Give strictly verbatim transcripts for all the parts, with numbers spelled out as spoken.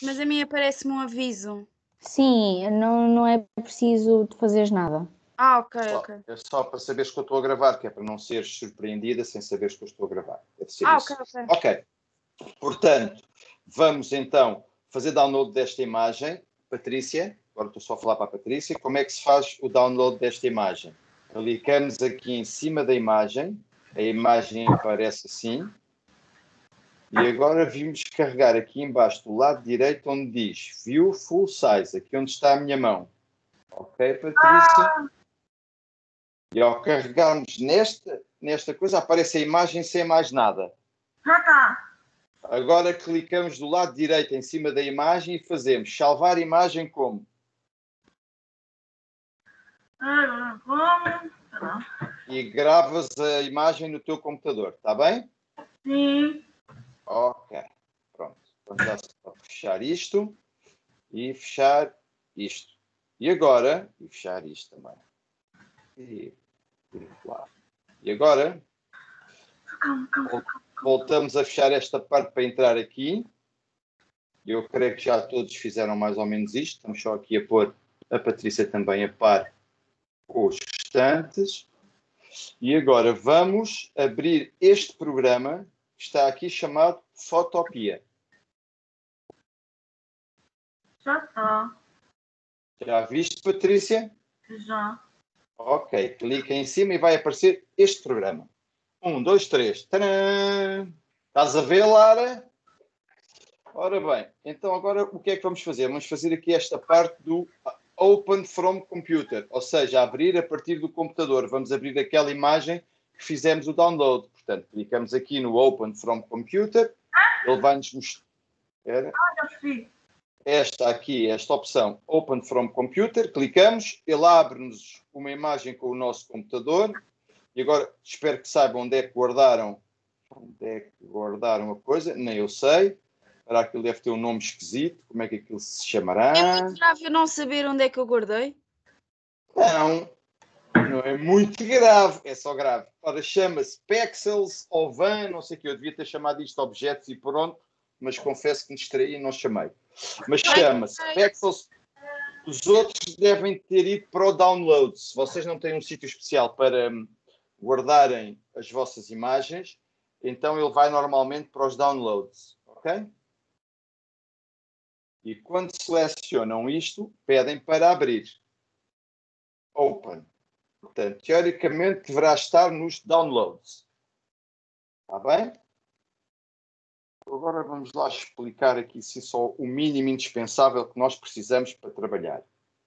Mas a mim aparece-me um aviso. Sim, não, não é preciso de fazeres nada. Ah, ok, Só, ok. é só para saberes que eu estou a gravar, que é para não seres surpreendida sem saberes que eu estou a gravar. Deve ser Ah, isso. ok, ok. Ok. Portanto, vamos então fazer download desta imagem. Patrícia, agora estou só a falar para a Patrícia. Como é que se faz o download desta imagem? Clicamos aqui em cima da imagem. A imagem aparece assim. E agora vimos carregar aqui embaixo do lado direito onde diz View Full Size, aqui onde está a minha mão. Ok, Patrícia? Ah. E ao carregarmos nesta, nesta coisa, aparece a imagem sem mais nada. Já está. Agora clicamos do lado direito em cima da imagem e fazemos salvar imagem como? Como? E gravas a imagem no teu computador, está bem? Sim. Ok, pronto. Vamos já fechar isto e fechar isto. E agora, e fechar isto também. E, e agora, Calma, calma, calma. voltamos a fechar esta parte para entrar aqui. Eu creio que já todos fizeram mais ou menos isto. Estamos só aqui a pôr a Patrícia também a par com os restantes. E agora vamos abrir este programa que está aqui chamado Fotopia. Já está. Já viste, Patrícia? Já. Ok, clica em cima e vai aparecer este programa. Um, dois, três. Tadã! Estás a ver, Lara? Ora bem, então agora o que é que vamos fazer? Vamos fazer aqui esta parte do Open from Computer, ou seja, abrir a partir do computador. Vamos abrir aquela imagem que fizemos o download. Portanto, clicamos aqui no Open from Computer. Ele vai-nos mostrar... Ah, já percebi. Esta aqui, esta opção Open from Computer, clicamos, ele abre-nos uma imagem com o nosso computador e agora espero que saibam onde é que guardaram onde é que guardaram a coisa, nem eu sei, para aquilo deve ter um nome esquisito, como é que aquilo se chamará? É muito grave eu não saber onde é que eu guardei? Não, não é muito grave, é só grave. Ora, chama-se Pexels ou Van, não sei o que, eu devia ter chamado isto de objetos e pronto, mas confesso que me distraí e não chamei. Mas chama-se Pexels. Os outros devem ter ido para o download. Se vocês não têm um sítio especial para guardarem as vossas imagens, então ele vai normalmente para os downloads. Ok? E quando selecionam isto, pedem para abrir. Open. Portanto, teoricamente deverá estar nos downloads. Está bem? Agora vamos lá explicar aqui se só o mínimo indispensável que nós precisamos para trabalhar.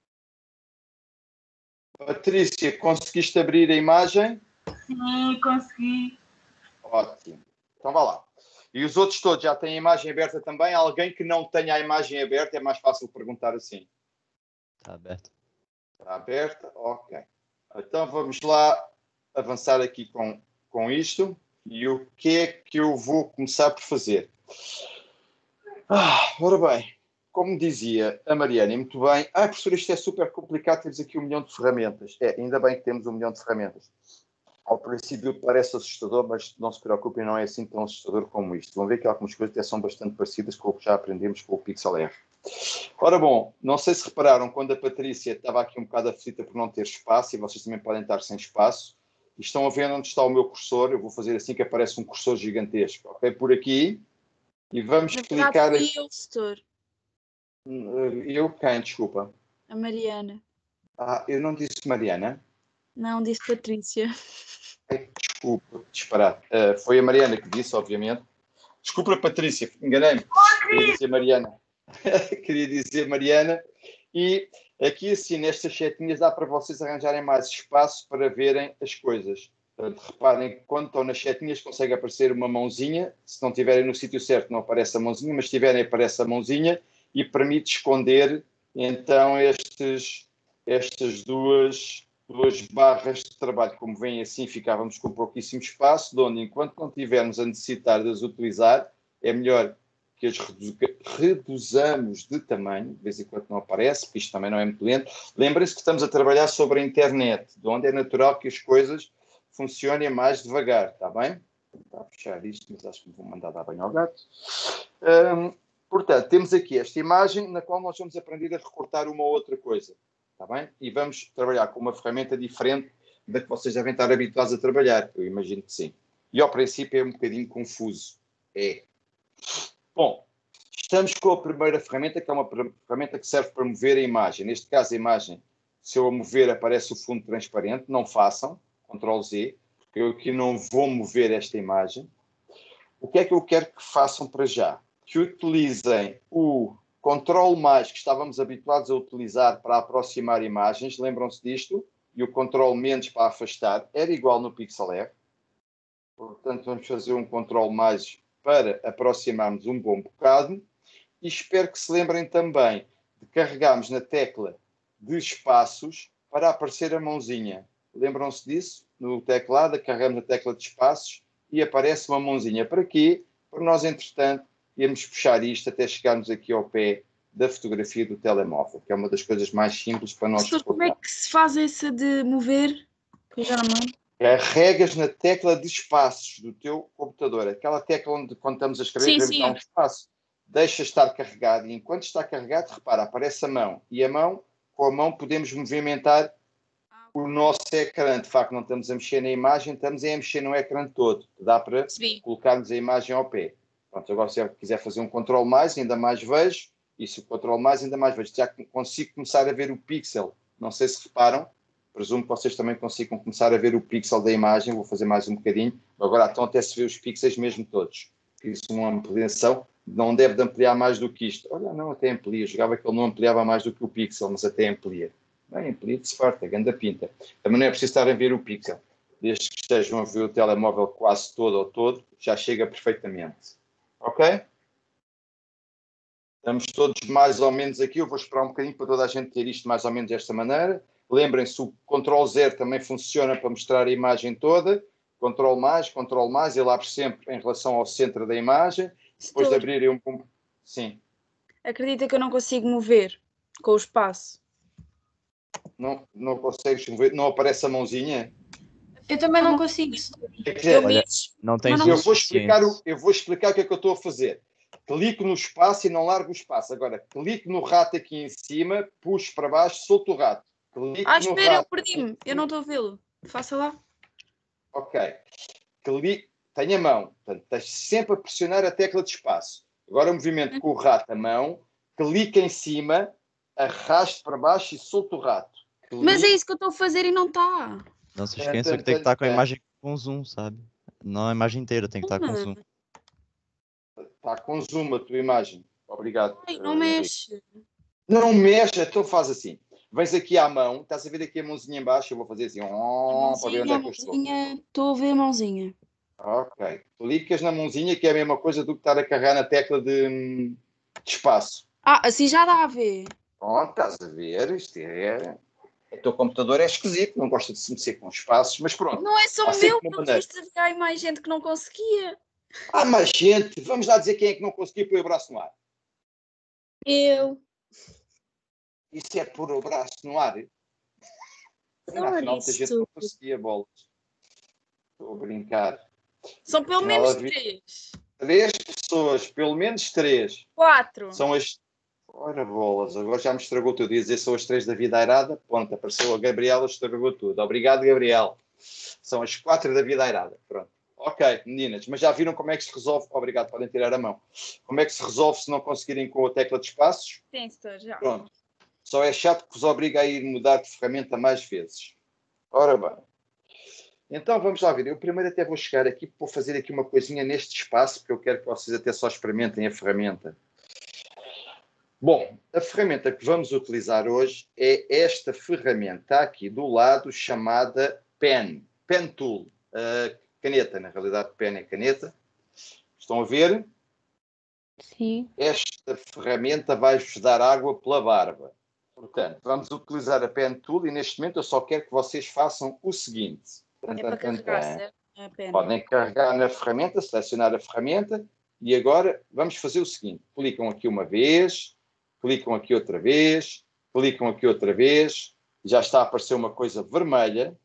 Patrícia, conseguiste abrir a imagem? Sim, consegui. Ótimo. Então vá lá. E os outros todos já têm a imagem aberta também? Alguém que não tenha a imagem aberta, é mais fácil perguntar assim. Está aberto. Está aberta? Ok. Então vamos lá avançar aqui com, com isto. E o que é que eu vou começar por fazer? Ah, ora bem, como dizia a Mariana, e muito bem. Ah, professor, isto é super complicado, temos aqui um milhão de ferramentas. É, ainda bem que temos um milhão de ferramentas. Ao princípio parece assustador, mas não se preocupem, não é assim tão assustador como isto. Vão ver que algumas coisas até são bastante parecidas com o que já aprendemos com o Pixel R. Ora bom, não sei se repararam, quando a Patrícia estava aqui um bocado aflita por não ter espaço, e vocês também podem estar sem espaço, e estão a ver onde está o meu cursor. Eu vou fazer assim que aparece um cursor gigantesco, ok? Por aqui, e vamos Na clicar... verdade, fui eu, setor. Eu quem? Desculpa. A Mariana. Ah, eu não disse Mariana? Não, disse Patrícia. Ai, desculpa, disparate. Uh, foi a Mariana que disse, obviamente. Desculpa, Patrícia, enganei-me. Queria dizer Mariana. Queria dizer Mariana. E aqui, assim, nestas setinhas, dá para vocês arranjarem mais espaço para verem as coisas. Portanto, reparem que quando estão nas setinhas consegue aparecer uma mãozinha. Se não estiverem no sítio certo, não aparece a mãozinha, mas se estiverem, aparece a mãozinha e permite esconder, então, estes, estas duas, duas barras de trabalho. Como veem assim, ficávamos com pouquíssimo espaço, de onde, enquanto não tivermos a necessitar de as utilizar, é melhor que as redu reduzamos de tamanho, de vez em quando não aparece, porque isto também não é muito lento. Lembrem-se que estamos a trabalhar sobre a internet, de onde é natural que as coisas funcionem mais devagar, está bem? Vou tentar fechar isto, mas acho que me vou mandar dar banho ao gato. Um, Portanto, temos aqui esta imagem na qual nós vamos aprender a recortar uma ou outra coisa. Está bem? E vamos trabalhar com uma ferramenta diferente da que vocês devem estar habituados a trabalhar. Eu imagino que sim. E ao princípio é um bocadinho confuso. É. Bom, estamos com a primeira ferramenta, que é uma ferramenta que serve para mover a imagem. Neste caso, a imagem, se eu a mover, aparece o fundo transparente. Não façam. control Z. Porque eu aqui não vou mover esta imagem. O que é que eu quero que façam para já? Que utilizem o control mais que estávamos habituados a utilizar para aproximar imagens. Lembram-se disto? E o control menos para afastar. Era igual no Pixel. Portanto, vamos fazer um control mais para aproximarmos um bom bocado. E espero que se lembrem também de carregarmos na tecla de espaços para aparecer a mãozinha. Lembram-se disso? No teclado, carregamos na tecla de espaços e aparece uma mãozinha. Para quê? Para nós, entretanto, irmos puxar isto até chegarmos aqui ao pé da fotografia do telemóvel, que é uma das coisas mais simples para nós Pastor, como é que se faz essa de mover? Que eu já não me lembro. Carregas na tecla de espaços do teu computador. Aquela tecla onde, quando estamos a escrever, Sim, queremos sim. dar um espaço. Deixa estar carregado. E enquanto está carregado, repara, aparece a mão. E a mão, com a mão, podemos movimentar o nosso ecrã. De facto, não estamos a mexer na imagem, estamos a mexer no ecrã todo. Dá para Percebi. colocarmos a imagem ao pé. Pronto, agora, se eu quiser fazer um control mais, ainda mais vejo. E se o control mais, ainda mais vejo. Já consigo começar a ver o pixel. Não sei se reparam. Presumo que vocês também consigam começar a ver o pixel da imagem. Vou fazer mais um bocadinho. Agora, então, até se vê os pixels mesmo todos. Isso, uma ampliação, não deve de ampliar mais do que isto. Olha, não, até amplia. Eu jogava que ele não ampliava mais do que o pixel, mas até amplia. Bem, amplia de farta, ganda pinta. Também não é preciso estar a ver o pixel. Desde que estejam a ver o telemóvel quase todo ou todo, já chega perfeitamente. Ok? Estamos todos mais ou menos aqui. Eu vou esperar um bocadinho para toda a gente ter isto mais ou menos desta maneira. Lembrem-se, o control zero também funciona para mostrar a imagem toda. Control mais, control mais, ele abre sempre em relação ao centro da imagem. Depois de Pastor, abrirem um... Sim. acredita que eu não consigo mover com o espaço. Não, não consegues mover, não aparece a mãozinha. Eu também não consigo. Quer dizer, Eu Olha, mexo, não tens mas o não- eu, vou explicar o, suficiente. eu vou explicar o que é que eu estou a fazer. Clico no espaço e não largo o espaço. Agora, clico no rato aqui em cima, puxo para baixo, solto o rato. Clico Ah, no espera, eu rato. perdi-me. Eu não estou a vê-lo. Faça lá. Ok. Clico, tenho a mão. Portanto, tens sempre a pressionar a tecla de espaço. Agora o movimento com o rato a mão, clica em cima, arrasto para baixo e solto o rato. Clico, Mas é isso que eu estou a fazer e não está. Não se Tan, esqueça tan, que tem que tan, estar com a tan. imagem com zoom, sabe? Não a imagem inteira, tem que estar com zoom. Está com zoom a tua imagem. Obrigado. Ai, não eh, Henrique. mexe. Não mexe, então faz assim. Vens aqui à mão, estás a ver aqui a mãozinha em baixo, eu vou fazer assim, A oh, para ver onde mãozinha, é a que eu estou. mãozinha. Estou a ver a mãozinha. Ok. Clicas na mãozinha, que é a mesma coisa do que estar a carregar na tecla de, de espaço. Ah, assim já dá a ver. Pronto, estás a ver, isto é... O teu computador é esquisito, não gosta de se mexer com espaços, mas pronto. Não é só Há o sempre meu, uma porque maneira. isto havia mais gente que não conseguia. Há mais gente, vamos lá dizer quem é que não conseguiu pôr o braço no ar. Eu. Isso é pôr o braço no ar. Não Afinal, é muita gente isso. não conseguia, bolas. Estou a brincar. São pelo Afinal, menos havia- três. Três pessoas, pelo menos três. Quatro. São as... Ora, bolas, agora já me estragou tudo. Ia dizer são as três da vida airada. Ponto, apareceu a Gabriela, estragou tudo. Obrigado, Gabriel. São as quatro da vida airada. Pronto. Ok, meninas, mas já viram como é que se resolve? Obrigado, podem tirar a mão. Como é que se resolve se não conseguirem com a tecla de espaços? Sim, senhor, já. Pronto. Só é chato que vos obriga a ir mudar de ferramenta mais vezes. Ora bem. Então vamos lá ver. Eu primeiro até vou chegar aqui, vou fazer aqui uma coisinha neste espaço, porque eu quero que vocês até só experimentem a ferramenta. Bom, a ferramenta que vamos utilizar hoje é esta ferramenta aqui do lado chamada Pen. Pen Tool. Uh, caneta, na realidade, Pen é caneta. Estão a ver? Sim. Esta ferramenta vai-vos dar água pela barba. Portanto, vamos utilizar a Pen Tool e neste momento eu só quero que vocês façam o seguinte. É para carregar, certo? É a pena. Podem carregar na ferramenta, selecionar a ferramenta e agora vamos fazer o seguinte. Clicam aqui uma vez, clicam aqui outra vez, clicam aqui outra vez, já está a aparecer uma coisa vermelha.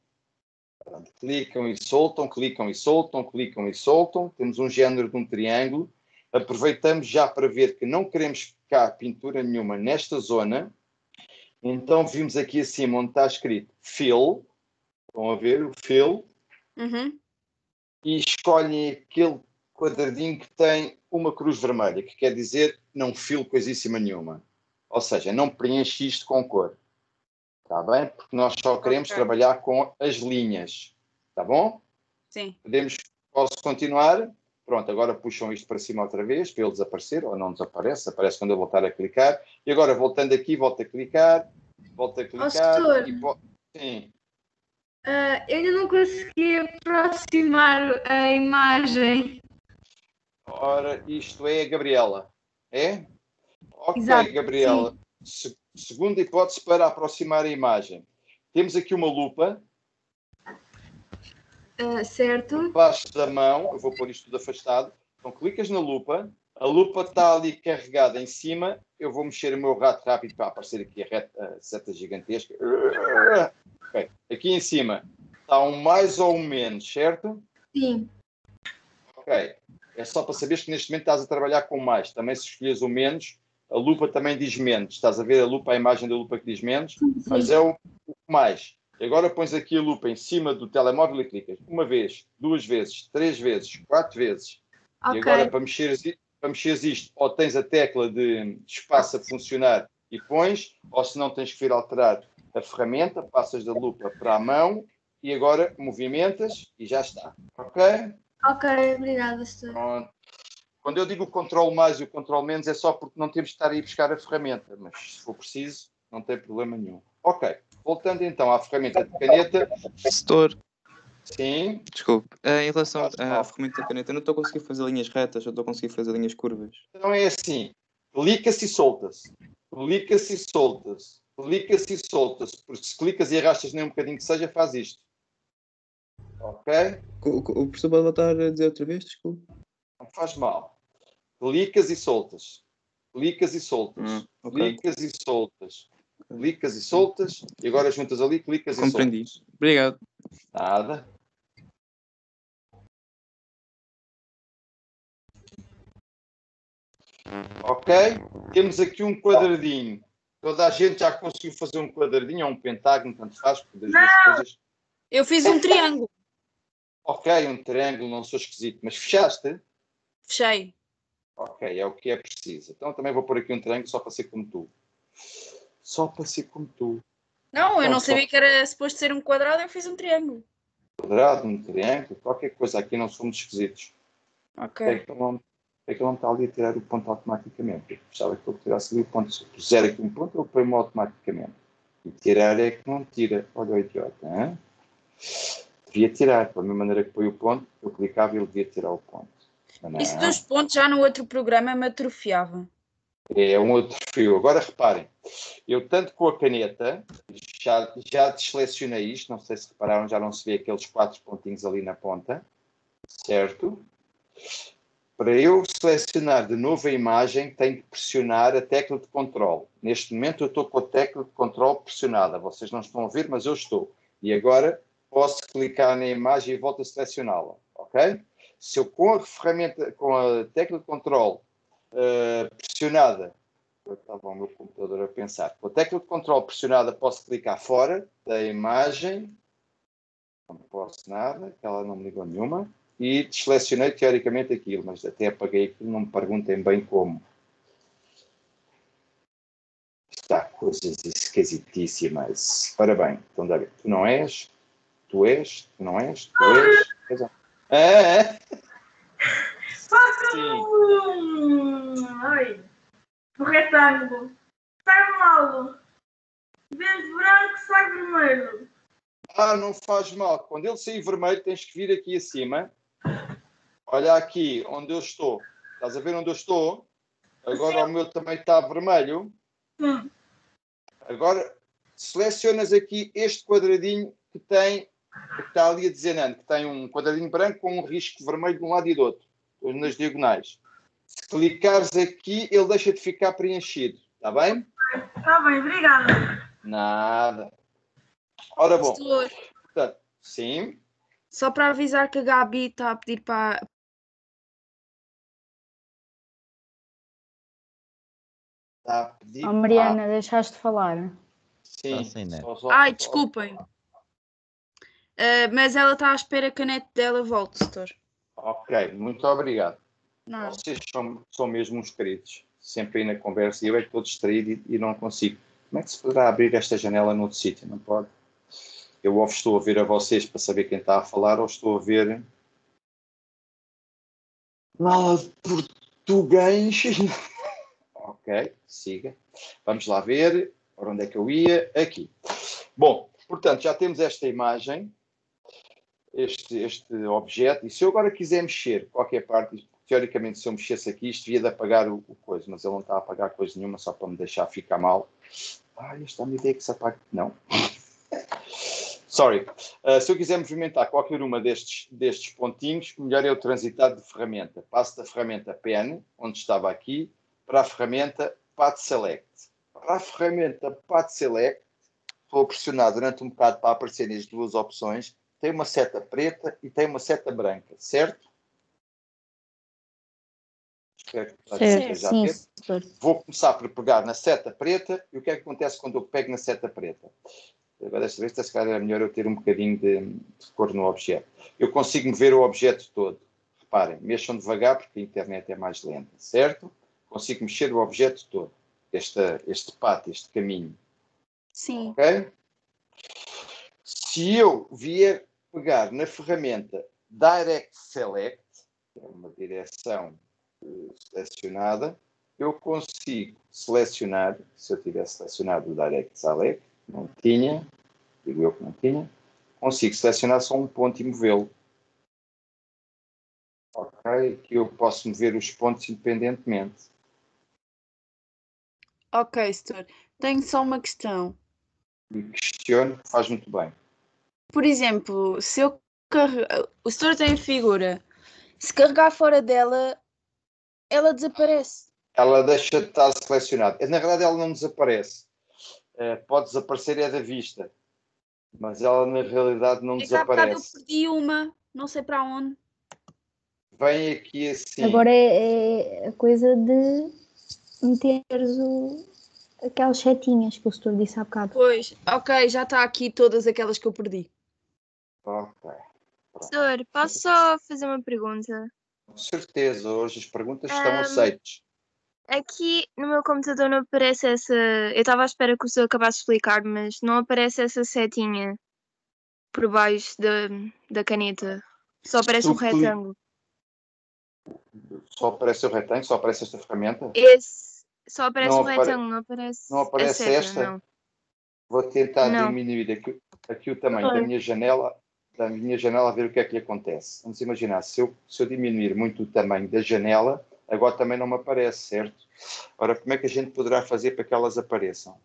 Clicam e soltam, clicam e soltam, clicam e soltam. Temos um género de um triângulo aproveitamos já para ver que não queremos cá pintura nenhuma nesta zona. Então vimos aqui acima onde está escrito Fill. Estão a ver o Fill? Uhum. E escolhem aquele quadradinho que tem uma cruz vermelha, que quer dizer não fill coisíssima nenhuma. Ou seja, não preenche isto com cor. Está bem? Porque nós só queremos Ok. trabalhar com as linhas. Está bom? Sim. Podemos, posso continuar? Pronto, agora puxam isto para cima outra vez, para ele desaparecer, ou não desaparece, aparece quando eu voltar a clicar. E agora, voltando aqui, volto a clicar, volto a clicar. setor. E po- Sim. Ah, eu ainda não consegui aproximar a imagem. Ora, isto é a Gabriela. É? Ok, Exato, Gabriela. Se- segunda hipótese para aproximar a imagem. Temos aqui uma lupa Ah, certo. debaixo da mão. Eu vou pôr isto tudo afastado. Então, clicas na lupa. A lupa está ali carregada em cima. Eu vou mexer o meu rato rápido para aparecer aqui a, reta, a seta gigantesca. Ok. Aqui em cima está um mais ou um menos, certo? Sim. Ok. É só para saberes que neste momento estás a trabalhar com mais. Também se escolheres o menos, a lupa também diz menos. Estás a ver a lupa, a imagem da lupa que diz menos, mas é o, o mais. E agora pões aqui a lupa em cima do telemóvel e clicas uma vez, duas vezes, três vezes, quatro vezes. Ok. E agora para mexeres, i- para mexeres isto, ou tens a tecla de espaço a funcionar e pões, ou se não tens que vir alterar a ferramenta, passas da lupa para a mão e agora movimentas e já está. Ok? Ok, obrigada, setor. Pronto. Quando eu digo o controle mais e o controle menos é só porque não temos de estar aí a buscar a ferramenta, mas se for preciso, não tem problema nenhum. Ok, voltando então à ferramenta de caneta. Setor, Sim, desculpe. Eh, em relação Faz mal. à ferramenta da caneta, eu não estou a conseguir fazer linhas retas, eu estou a conseguir fazer linhas curvas. então é assim, clica-se e solta-se, clica-se e solta-se, clica-se e solta-se, porque se clicas e arrastas nem um bocadinho que seja, faz isto. Ok? O, o, o professor pode voltar a dizer outra vez, desculpe? Não faz mal. Clicas e soltas, clicas e soltas, Hum, ok. clicas e soltas, clicas e soltas, e agora juntas ali, clicas e Compreendi. soltas. Obrigado. Nada. Ok? Temos aqui um quadradinho. Toda a gente já conseguiu fazer um quadradinho ou um pentágono, tanto faz, porque das duas coisas. Eu fiz um triângulo. Ok, um triângulo, não sou esquisito, mas fechaste? Fechei. Ok, é o que é preciso. Então também vou pôr aqui um triângulo só para ser como tu. Só para ser como tu. Não, eu Então, não só sabia que era suposto ser um quadrado, eu fiz um triângulo. quadrado, um triângulo, qualquer coisa. Aqui não somos esquisitos. Ok. É que ele não, é que ele não está ali a tirar o ponto automaticamente. Eu gostava que ele tirasse ali o ponto. Se eu puser aqui um ponto, ele põe-me automaticamente. E tirar é que não tira. Olha o idiota, hein? Devia tirar. Da mesma maneira que põe o ponto, eu clicava e ele devia tirar o ponto. Mas não. Isso dos pontos já no outro programa me atrofiava. É um outro fio. Agora reparem, eu tanto com a caneta, já, já desselecionei isto, não sei se repararam, já não se vê aqueles quatro pontinhos ali na ponta, certo? Para eu selecionar de novo a imagem, tenho que pressionar a tecla de controle. Neste momento eu estou com a tecla de controle pressionada, vocês não estão a ver, mas eu estou. E agora posso clicar na imagem e volto a selecioná-la, ok? Se eu com a ferramenta, com a tecla de controle Uh, pressionada, estava o meu computador a pensar, com a tecla de controle pressionada posso clicar fora da imagem, não posso nada, ela não me ligou nenhuma, e selecionei teoricamente aquilo, mas até apaguei aquilo, não me perguntem bem como. Está coisas esquisitíssimas. Ora bem, então dá bem. Tu não és, tu és, tu não és, tu és. Ah, é? Sim. Hum, Oi. O retângulo. Sai malo. Em vez de branco, sai vermelho. Ah, não faz mal. Quando ele sair vermelho, tens que vir aqui acima. Olha aqui onde eu estou. Estás a ver onde eu estou? Agora o meu também está vermelho. Sim. Agora selecionas aqui este quadradinho que tem, que está ali a dizer Nando, que tem um quadradinho branco com um risco vermelho de um lado e do outro, nas diagonais. Se clicares aqui, ele deixa de ficar preenchido. Está bem? Está bem, obrigada. Nada. Ora bom. Setor, Portanto, sim. só para avisar que a Gabi está a pedir para, Está a pedir. Oh, Mariana, deixaste de falar. Sim. Tá sem net. só- só- Ai, só- desculpem. Ah, mas ela está à espera que a net dela volte, setor. Ok, muito obrigado. Nada. Vocês são, são mesmo uns queridos. Sempre aí na conversa. E eu é que estou distraído e, e não consigo. Como é que se poderá abrir esta janela noutro sítio? Não pode? Eu ou estou a ver a vocês para saber quem está a falar, ou estou a ver lá de português. Ok, siga. Vamos lá ver. Para onde é que eu ia? Aqui. Bom, portanto, já temos esta imagem, este, este objeto, e se eu agora quiser mexer qualquer parte, teoricamente, se eu mexesse aqui, isto devia de apagar o, o coisa, mas ele não está a apagar coisa nenhuma, só para me deixar ficar mal. Ah, esta é uma ideia que se apaga. Não. Sorry. Uh, se eu quiser movimentar qualquer uma destes, destes pontinhos, o melhor é eu transitar de ferramenta. Passo da ferramenta Pen, onde estava aqui, para a ferramenta Path Select. Para a ferramenta Path Select, vou pressionar durante um bocado para aparecerem as duas opções. Tem uma seta preta e tem uma seta branca, certo? Espero que Certo, esteja a sim, ver. setor. Vou começar por pegar na seta preta. E o que é que acontece quando eu pego na seta preta? Agora, desta vez, se calhar é melhor eu ter um bocadinho de, de cor no objeto. Eu consigo mover o objeto todo. Reparem, mexam devagar porque a internet é mais lenta, certo? Consigo mexer o objeto todo. Este, este pato, este caminho. Sim. Ok? Se eu vier pegar na ferramenta Direct Select, que é uma direção uh, selecionada, eu consigo selecionar, se eu tivesse selecionado o Direct Select, não tinha, digo eu que não tinha, consigo selecionar só um ponto e movê-lo. Ok? Que eu posso mover os pontos independentemente. Ok, setor. Tenho só uma questão. E questiono, faz muito bem. Por exemplo, se eu carregar. O setor tem a figura. Se carregar fora dela, ela desaparece. Ela deixa de estar selecionada. Na verdade, ela não desaparece. Uh, pode desaparecer é da vista. Mas ela, na realidade, não É que há bocado eu desaparece. perdi uma, não sei para onde. Vem aqui assim. Agora é, é a coisa de meteres o, aquelas setinhas que o setor disse há bocado. Pois, ok, já está aqui todas aquelas que eu perdi. Ok. Senhor, posso só fazer uma pergunta? Com certeza, hoje as perguntas estão Um, aceitas. Aqui no meu computador não aparece essa. Eu estava à espera que o senhor acabasse de explicar, mas não aparece essa setinha por baixo da, da caneta. Só aparece um Tu cli- retângulo. Só aparece o retângulo, só aparece esta ferramenta. Esse. Só aparece Não um apare- retângulo, não aparece, Não aparece a seta, esta? não. Vou tentar Não. diminuir aqui, aqui o tamanho da Oi. minha janela, da minha janela, a ver o que é que lhe acontece. Vamos imaginar, se eu, se eu diminuir muito o tamanho da janela, agora também não me aparece, certo? Ora, como é que a gente poderá fazer para que elas apareçam?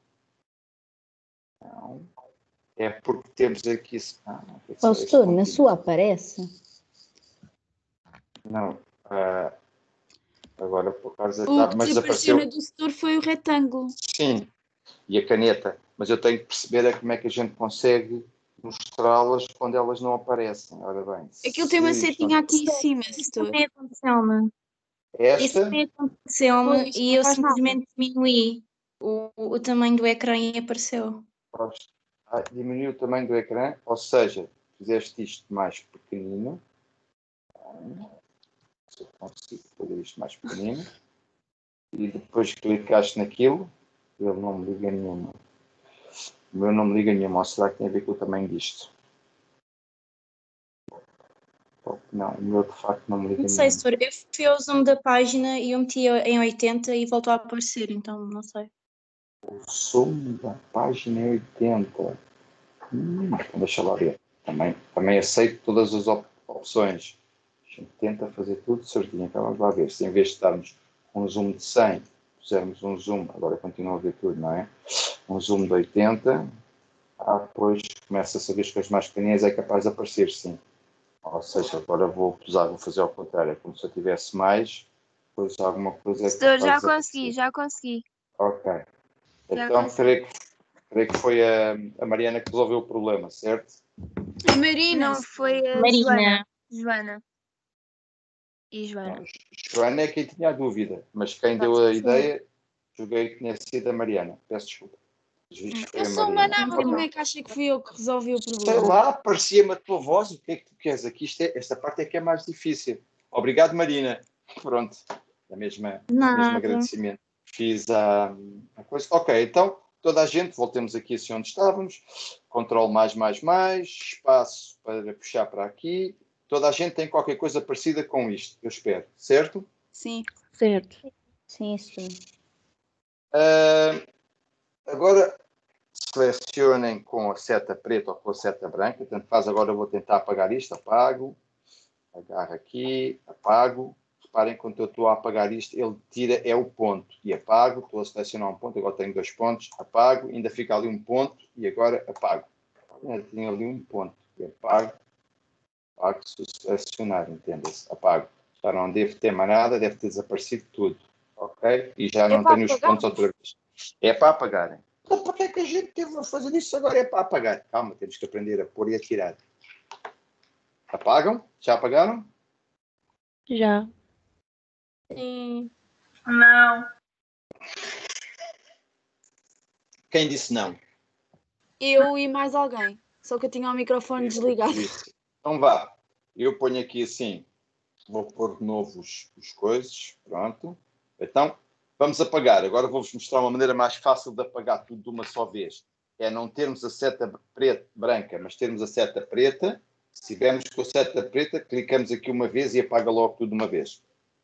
Não. É porque temos aqui... Ah, não, é só Ó este setor, na pontinho. sua aparece. Não. ah, agora, por causa O tá, que mas desapareceu desapareceu... na do setor foi o retângulo. Sim. E a caneta. Mas eu tenho que perceber é como é que a gente consegue mostrá-las quando elas não aparecem. Ora bem. Aquilo tem uma se isto setinha não- aqui em cima, Isso setor. também aconteceu-me. Isso Esta, também aconteceu-me Pois, e não eu faz mal. simplesmente diminuí o, o tamanho do ecrã e apareceu. ah, diminuiu o tamanho do ecrã, ou seja, fizeste isto mais pequenino. Se eu consigo fazer isto mais pequenino. E depois clicaste naquilo, ele não me liga nenhuma. O meu não me liga nenhuma, ou será que tem a ver com o tamanho disto? Não, o meu de facto não me liga Não sei, nenhuma. setor. Eu fui ao zoom da página e eu meti em oitenta e voltou a aparecer, então não sei. O som da página é oitenta. Hum, então deixa lá ver. Também, também aceito todas as op opções. A gente tenta fazer tudo certinho. Então vamos lá ver. Se em vez de estarmos com um zoom de cem, pusermos um zoom, agora continua a ver tudo, não é? Um zoom de oitenta, ah, depois começa a saber as coisas mais pequenas, é capaz de aparecer, sim. Ou seja, agora vou usar, vou fazer ao contrário. É como se eu tivesse mais, depois alguma coisa é Senhor, capaz já de consegui, aparecer. já consegui. Ok. Já Então, consegui. creio que, creio que foi a, a Mariana que resolveu o problema, certo? A Marina. Não, foi a Marina. Joana. Joana. E Joana. Não, Joana é quem tinha a dúvida, mas quem deu a ideia Joguei que tinha sido a Mariana. Peço desculpa. Os vistos foi Eu a sou uma Mariana. naba, como é que acha que fui eu que resolvi o Sei problema? lá, parecia-me a tua voz. O que é que tu queres aqui? Isto é, esta parte é que é mais difícil. Obrigado, Marina. Pronto. É mesmo, mesmo Nada. agradecimento. Fiz a, a coisa. Ok, então, toda a gente, voltemos aqui assim onde estávamos. Controle mais, mais, mais. Espaço para puxar para aqui. Toda a gente tem qualquer coisa parecida com isto, eu espero. Certo? Sim. Certo. Sim, sim. Uh, agora, selecionem com a seta preta ou com a seta branca. Tanto faz, agora eu vou tentar apagar isto. Apago. Agarro aqui. Apago. Reparem, quando eu estou a apagar isto, ele tira, é o ponto. E apago. Estou a selecionar um ponto. Agora tenho dois pontos. Apago. Ainda fica ali um ponto. E agora apago. Ainda tenho ali um ponto. E apago. Apago se selecionar. Entenda-se. Apago. Já não devo ter mais nada. Deve ter desaparecido tudo. Ok? E já não É para tenho os apagar? pontos outra vez. É para apagarem. Então, para que é que a gente teve a fazer isso agora? É para apagar. Calma, temos que aprender a pôr e a tirar. Apagam? Já apagaram? Já. Sim. Não. Quem disse não? Eu e mais alguém. Só que eu tinha o microfone desligado. Disse. Então vá. Eu ponho aqui assim. Vou pôr de novo os, os coisas. Pronto. Então, vamos apagar. Agora vou-vos mostrar uma maneira mais fácil de apagar tudo de uma só vez. É não termos a seta preta, branca, mas termos a seta preta. Se tivermos com a seta preta, clicamos aqui uma vez e apaga logo tudo de uma vez.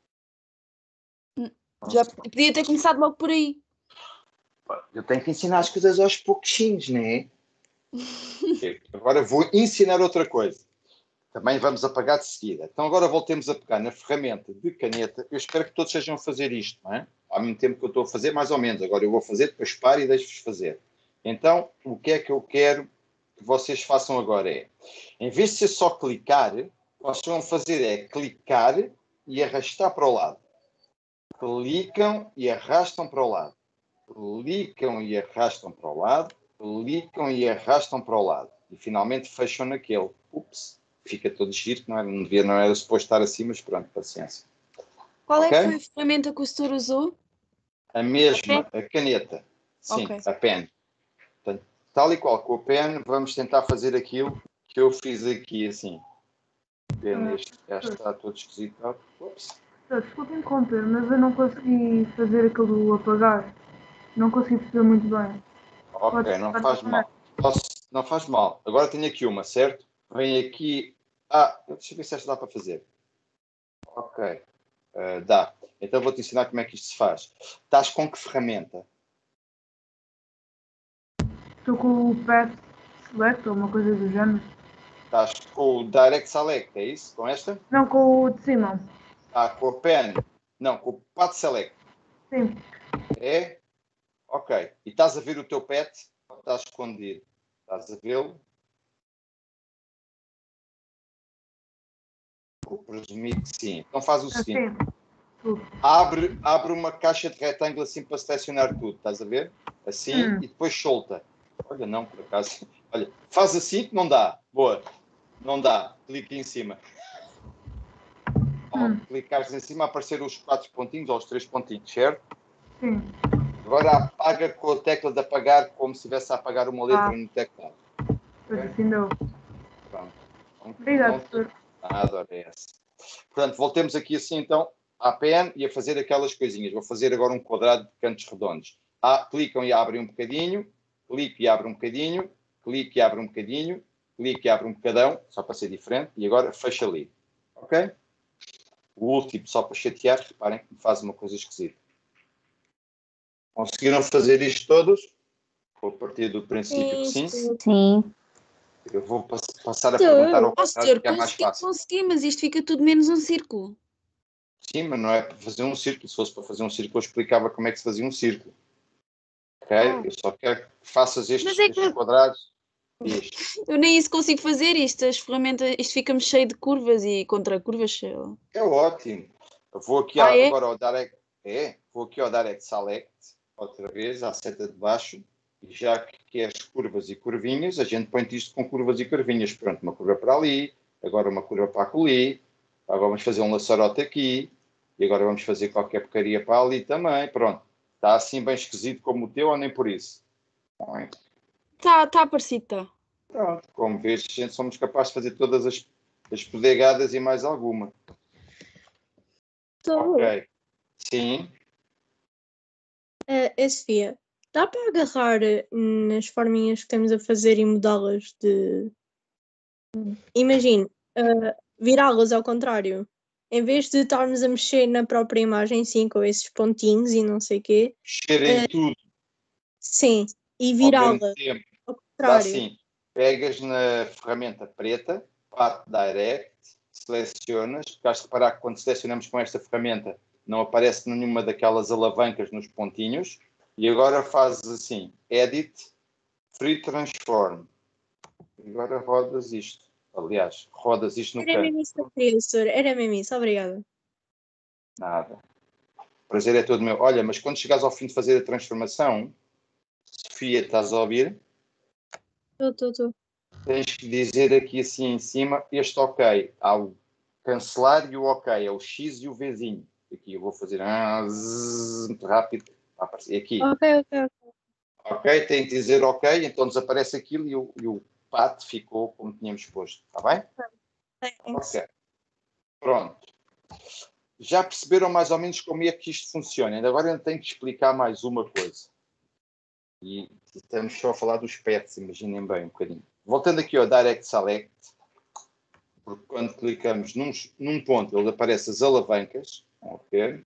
Já podia ter começado logo por aí. Eu tenho que ensinar as coisas aos pouquinhos, não é? Agora vou ensinar outra coisa. Também vamos apagar de seguida. Então agora voltemos a pegar na ferramenta de caneta. Eu espero que todos sejam a fazer isto, não é? Ao mesmo tempo que eu estou a fazer, mais ou menos. Agora eu vou fazer, depois paro e deixo-vos fazer. Então, o que é que eu quero que vocês façam agora é, em vez de ser só clicar, o que vocês vão fazer é clicar e arrastar para o lado. Clicam e arrastam para o lado. Clicam e arrastam para o lado. Clicam e arrastam para o lado. E finalmente fecham naquele. Ups. Fica todo giro, não, era, não, devia, não era suposto estar assim, mas pronto, paciência. Qual Okay? é que foi a ferramenta que o senhor usou? A mesma, a caneta. Sim, Okay. a pen. Portanto, tal e qual com a pen, vamos tentar fazer aquilo que eu fiz aqui, assim. Pen, este já está todo esquisito. Ups. Desculpa interromper, mas eu não consegui fazer aquilo do apagar. Não consegui perceber muito bem. Ok, Pode- não pode faz falar. mal. Posso, não faz mal. Agora tenho aqui uma, certo? Vem aqui. Ah, deixa eu ver se esta dá para fazer. Ok. Uh, dá. Então vou-te ensinar como é que isto se faz. Estás com que ferramenta? Estou com o Path Select ou uma coisa do género. Estás com o Direct Select, é isso? Com esta? Não, com o de cima. Ah, com a Pen. Não, com o Path Select. Sim. É? Ok. E estás a ver o teu pet? Ou estás escondido? Estás a vê-lo? Vou presumir que sim. Então faz o seguinte. Assim. Tudo. Abre, abre uma caixa de retângulo assim para selecionar tudo. Estás a ver? Assim Hum. e depois solta. Olha, não, por acaso. Olha, faz assim que não dá. Boa. Não dá. Clica em cima. Ao Hum. clicares em cima, apareceram os quatro pontinhos ou os três pontinhos, certo? Sim. Agora apaga com a tecla de apagar, como se estivesse a apagar uma letra Ah. no teclado. Pois assim deu. Pronto. Obrigado, Não- professor. Nada, ora é essa. Portanto, voltemos aqui assim então à pen e a fazer aquelas coisinhas. Vou fazer agora um quadrado de cantos redondos. Ah, clicam e abrem um bocadinho, clique e abre um bocadinho, clique e abre um bocadinho, clique e abre um bocadão, só para ser diferente, e agora fecha ali. Ok? O último, só para chatear, reparem que me faz uma coisa esquisita. Conseguiram fazer isto todos? Vou partir do princípio que sim. Sim. Eu vou pass- passar a perguntar ao Oh, contrário, senhor, que é mais consegui, fácil. consegui, mas isto fica tudo menos um círculo. Sim, mas não é para fazer um círculo. Se fosse para fazer um círculo, eu explicava como é que se fazia um círculo. Ok? Oh. Eu só quero que faças estes, Mas é que- estes quadrados. Diz. Eu nem isso consigo fazer, isto, as ferramentas, isto fica-me cheio de curvas e contra curvas. sei lá. É ótimo. Eu vou aqui Ah, a- é? agora ao Direct. É, vou aqui ao Direct Select, outra vez, à seta de baixo. E já que queres curvas e curvinhas, a gente põe isto com curvas e curvinhas. Pronto, uma curva para ali, agora uma curva para ali. Agora vamos fazer um laçarote aqui. E agora vamos fazer qualquer porcaria para ali também. Pronto. Está assim bem esquisito como o teu ou nem por isso? Está tá parecido, tá. Pronto, como vês, gente, somos capazes de fazer todas as, as podegadas e mais alguma. Estou. Ok. Sim. Uh, é Sofia. Dá para agarrar eh, nas forminhas que estamos a fazer e mudá-las de. Imagine, uh, virá-las ao contrário. Em vez de estarmos a mexer na própria imagem, sim, com esses pontinhos e não sei o quê, Mexer em tudo sim, e ao mesmo virá-las tempo. ao Dá contrário. assim. Pegas na ferramenta preta, Path Direct, selecionas. Vais reparar que quando selecionamos com esta ferramenta não aparece nenhuma daquelas alavancas nos pontinhos. E agora fazes assim, Edit, Free Transform. E agora rodas isto. Aliás, rodas isto no Era canto. mesmo isso que eu queria, doutor. Era mesmo isso. Obrigada. Nada. O prazer é todo meu. Olha, mas quando chegares ao fim de fazer a transformação, Sofia, estás a ouvir? Estou, estou, estou. Tens que dizer aqui assim em cima, este ok. Há o cancelar e o ok. É o X e o Vzinho. Aqui eu vou fazer ah, zzz, muito rápido. Vai aparecer aqui. Ok, ok, ok. Ok, tem que dizer ok, então desaparece aquilo e o, e o pato ficou como tínhamos posto. Está bem? Thanks. Ok. Pronto. Já perceberam mais ou menos como é que isto funciona? Ainda agora eu tenho que explicar mais uma coisa. E estamos só a falar dos pets, imaginem bem um bocadinho. Voltando aqui ao Direct Select, porque quando clicamos num, num ponto, ele aparece as alavancas. Ok.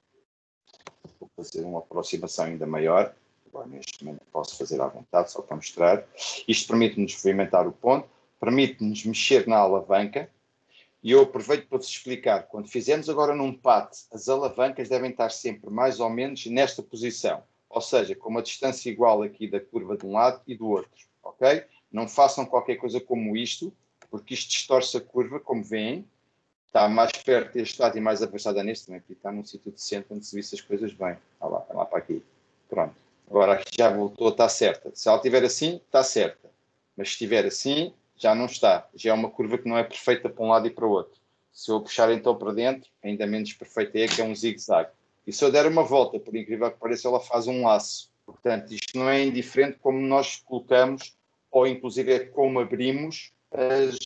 Vou fazer uma aproximação ainda maior. Agora, neste momento, posso fazer à vontade, só para mostrar. Isto permite-nos movimentar o ponto, permite-nos mexer na alavanca. E eu aproveito para vos explicar. Quando fizermos agora num pat, as alavancas devem estar sempre mais ou menos nesta posição. Ou seja, com uma distância igual aqui da curva de um lado e do outro. Ok? Não façam qualquer coisa como isto, porque isto distorce a curva, como veem. Está mais perto deste lado e mais afastada neste, também, porque está num sítio decente onde se visse as coisas bem. Está lá, está lá para aqui. Pronto. Agora aqui já voltou, está certa. Se ela estiver assim, está certa. Mas se estiver assim, já não está. Já é uma curva que não é perfeita para um lado e para o outro. Se eu puxar então para dentro, ainda menos perfeita é, que é um zigue-zague. E se eu der uma volta, por incrível que pareça, ela faz um laço. Portanto, isto não é indiferente como nós colocamos, ou inclusive é como abrimos as...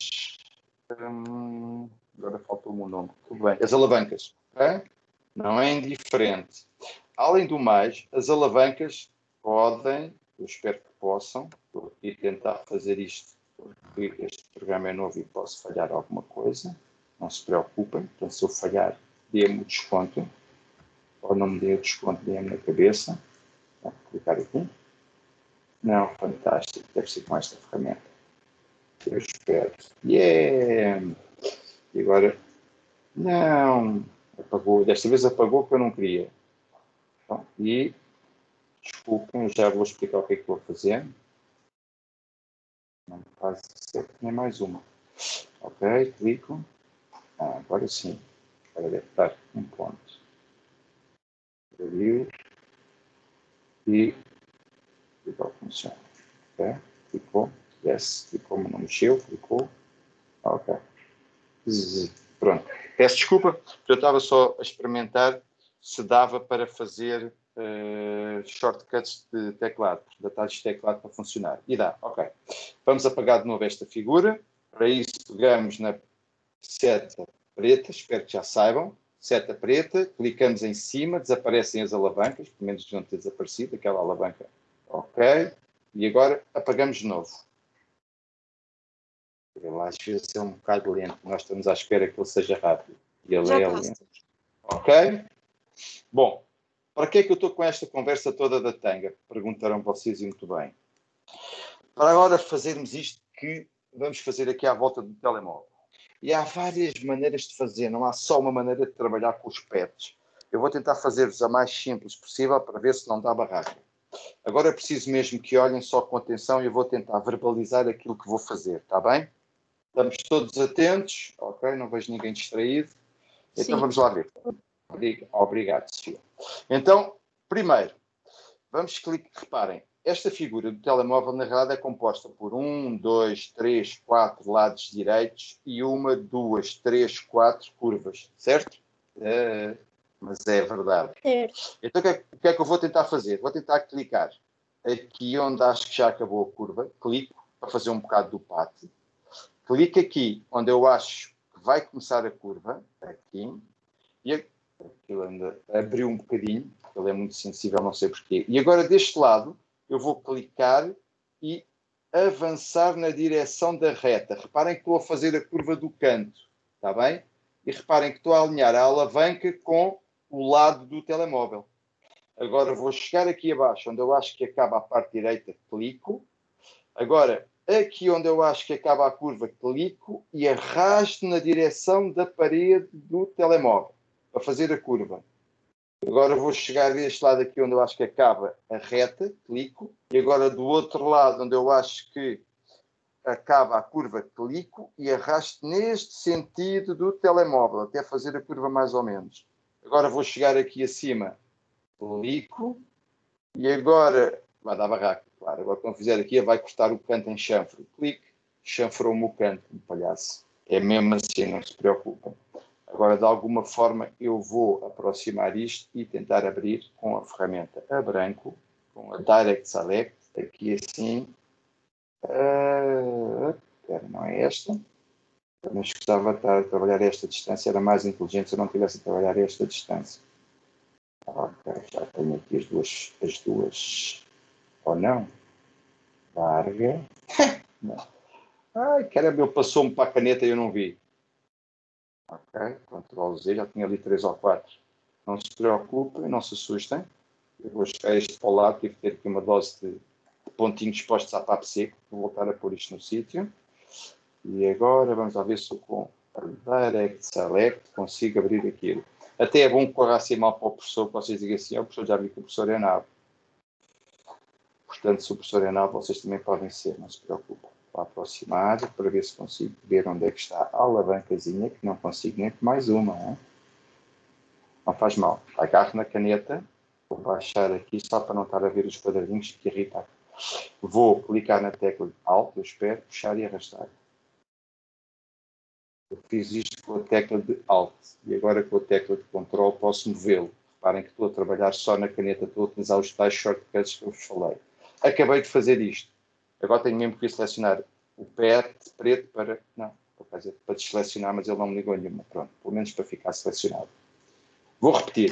Hum, agora faltou-me o nome. Tudo bem. As alavancas. Okay? Não é indiferente. Além do mais, as alavancas podem, eu espero que possam, vou aqui tentar fazer isto, porque este programa é novo e posso falhar alguma coisa. Não se preocupem. Então, se eu falhar, dê-me o desconto. Ou não me dê o desconto, dê-me na cabeça. Vou clicar aqui. Não, fantástico. Deve ser com esta ferramenta. Eu espero. Yeah! E agora, não, apagou, desta vez apagou que eu não queria. Bom, e, desculpem, já vou explicar o que é que vou fazer. Não faz certo, nem mais uma. Ok, clico. Ah, agora sim, agora deve estar um ponto. Abrir. E, clicar funciona. Ok, clicou, desce, clicou, mas não mexeu, clicou. Ok. Pronto. Peço desculpa, porque eu estava só a experimentar se dava para fazer uh, shortcuts de teclado, atalhos de teclado para funcionar. E dá, ok. Vamos apagar de novo esta figura. Para isso, pegamos na seta preta, espero que já saibam. Seta preta, clicamos em cima, desaparecem as alavancas, pelo menos não ter desaparecido aquela alavanca. Ok. E agora apagamos de novo. Ele às vezes é um bocado lento. Nós estamos à espera que ele seja rápido. E ele Já é passo. lento. Ok? Bom, para que é que eu estou com esta conversa toda da tanga? Perguntaram vocês e muito bem. Para agora fazermos isto que vamos fazer aqui à volta do telemóvel. E há várias maneiras de fazer. Não há só uma maneira de trabalhar com os pets. Eu vou tentar fazer-vos a mais simples possível para ver se não dá barraca. Agora é preciso mesmo que olhem só com atenção e eu vou tentar verbalizar aquilo que vou fazer. Está bem? Estamos todos atentos, ok? Não vejo ninguém distraído. Então Sim. vamos lá ver. Obrigado, Sofia. Então, primeiro, vamos clicar. Reparem, esta figura do telemóvel, na realidade, é composta por um, dois, três, quatro lados direitos e uma, duas, três, quatro curvas, certo? Uh, mas é verdade. Certo. Então o que, é, o que é que eu vou tentar fazer? Vou tentar clicar aqui onde acho que já acabou a curva, clico para fazer um bocado do pátio, clico aqui onde eu acho que vai começar a curva, aqui, e aquilo ainda abriu um bocadinho, porque ele é muito sensível, não sei porquê. E agora deste lado eu vou clicar e avançar na direção da reta. Reparem que estou a fazer a curva do canto, está bem? E reparem que estou a alinhar a alavanca com o lado do telemóvel. Agora vou chegar aqui abaixo, onde eu acho que acaba a parte direita, clico. Agora, aqui onde eu acho que acaba a curva, clico e arrasto na direção da parede do telemóvel, para fazer a curva. Agora vou chegar deste lado aqui onde eu acho que acaba a reta, clico. E agora do outro lado, onde eu acho que acaba a curva, clico e arrasto neste sentido do telemóvel, até fazer a curva mais ou menos. Agora vou chegar aqui acima, clico, e agora vai dar barraca, claro. Agora quando fizer aqui, vai cortar o canto em chanfre. Clique, chanfrou-me o canto, um palhaço. É mesmo assim, não se preocupem. Agora, de alguma forma, eu vou aproximar isto e tentar abrir com a ferramenta a branco, com a Direct Select, aqui assim. Uh, não é esta. Mas gostava de estar a trabalhar esta distância. Era mais inteligente se eu não tivesse a trabalhar esta distância. Ok, já tenho aqui as duas. As duas. Ou não? Larga. Não. Ai, caramba, ele passou-me para a caneta e eu não vi. Ok, Ctrl Z, já tinha ali três ou quatro. Não se preocupem, não se assustem. Eu vou chegar este para o lado, tive que ter aqui uma dose de pontinhos postos a papo seco. Vou voltar a pôr isto no sítio. E agora vamos lá ver se eu com a Direct Select consigo abrir aquilo. Até é bom que corra assim mal para o professor, que vocês digam assim, oh, o professor já viu que o professor é nabo. Portanto, se o professor é nabo, vocês também podem ser, não se preocupem. Vou aproximar para ver se consigo ver onde é que está a alavancazinha, que não consigo nem mais uma. Hein? Não faz mal. Agarro na caneta, vou baixar aqui só para não estar a ver os quadradinhos que irritam. Vou clicar na tecla de Alt, eu espero, puxar e arrastar. Eu fiz isto com a tecla de Alt e agora com a tecla de Ctrl posso movê-lo. Reparem que estou a trabalhar só na caneta, estou a utilizar os tais shortcuts que eu vos falei. Acabei de fazer isto. Agora tenho mesmo que selecionar o pet preto para... Não, para, fazer, para desselecionar, mas ele não me ligou nenhuma. Pronto, pelo menos para ficar selecionado. Vou repetir.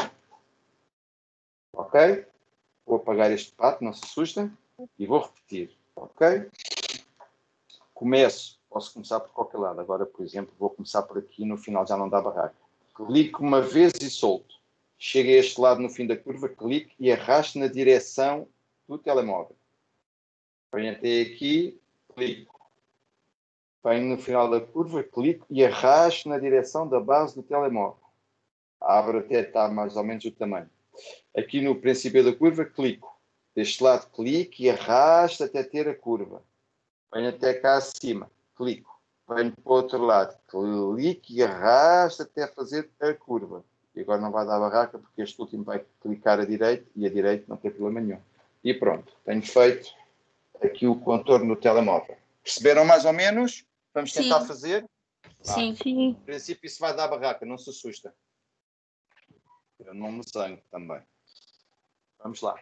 Ok? Vou apagar este pato, não se assustem. E vou repetir. Ok? Começo. Posso começar por qualquer lado. Agora, por exemplo, vou começar por aqui. No final já não dá barraca. Clico uma vez e solto. Chego a este lado no fim da curva, clico e arrasto na direção do telemóvel. Venho até aqui, clico. Venho no final da curva, clico e arrasto na direção da base do telemóvel. Abro até estar mais ou menos o tamanho. Aqui no princípio da curva, clico. Deste lado, clico e arrasto até ter a curva. Venho até cá acima, clico. Venho para o outro lado, clico e arrasto até fazer a curva. E agora não vai dar barraca porque este último vai clicar a direita e a direita não tem problema nenhum. E pronto, tenho feito aqui o contorno do telemóvel. Perceberam mais ou menos? Vamos tentar Sim. fazer? Sim. Ah, Sim. no princípio isso vai dar barraca, não se assusta. Eu não me zango também. Vamos lá.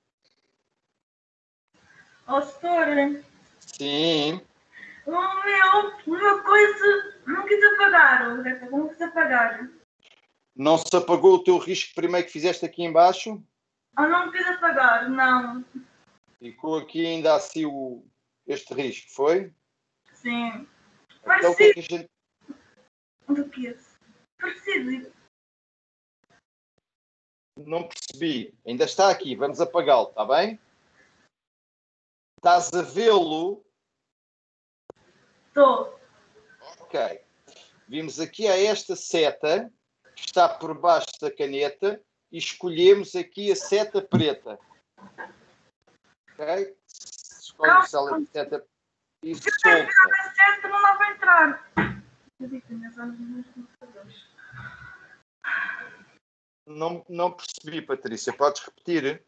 Ó, setor, Sim. o meu, uma coisa não quis apagar, não quis apagar. Não se apagou o teu risco primeiro que fizeste aqui em baixo? Ah, não quis apagar, não. Ficou aqui ainda assim o, este risco, foi? Sim. Então o que é que a gente... Do que esse? Parecido. Não percebi. Ainda está aqui. Vamos apagá-lo, está bem? Estás a vê-lo? Estou. Ok. Vimos aqui a esta seta que está por baixo da caneta e escolhemos aqui a seta preta. Ok? Escolhe a seta e solta. A seta não dá para entrar. Não, não percebi, Patrícia. Podes repetir?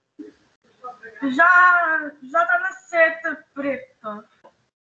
Já, já está na seta preta.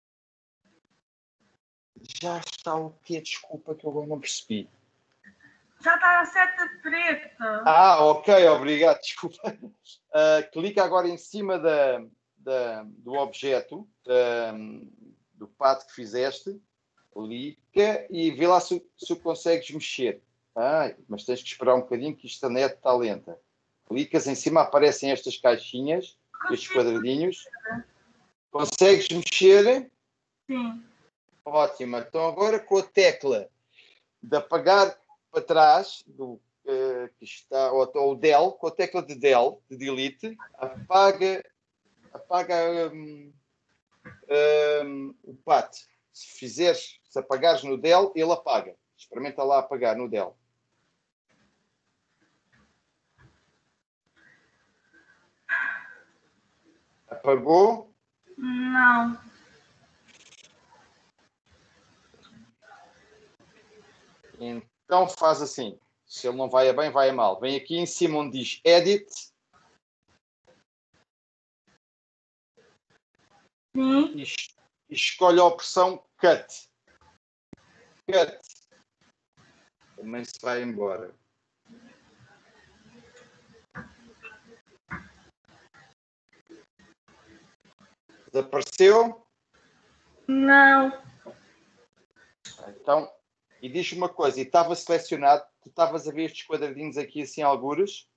Já está o quê? Desculpa que eu agora não percebi. Já está a seta preta. Ah, ok, obrigado, desculpa. Uh, clica agora em cima da, da, do objeto, da, do pato que fizeste, clica e vê lá se, se o consegues mexer. Ah, mas tens que esperar um bocadinho que isto a net está lenta. Clicas em cima, aparecem estas caixinhas, estes quadradinhos. Consegues mexer? Sim. Ótimo. Então agora com a tecla de apagar para trás, do, uh, que está, ou, ou o del, com a tecla de del, de delete, apaga, apaga um, um, o pato. Se fizeres, se apagares no del, ele apaga. Experimenta lá apagar no del. Apagou? Não. Então faz assim. Se ele não vai a bem, vai a mal. Vem aqui em cima onde diz Edit. Sim. E, e escolhe a opção Cut. Cut. Também se vai embora. Desapareceu? Não. Então, e diz uma coisa, e estava selecionado, tu estavas a ver estes quadradinhos aqui assim, algures?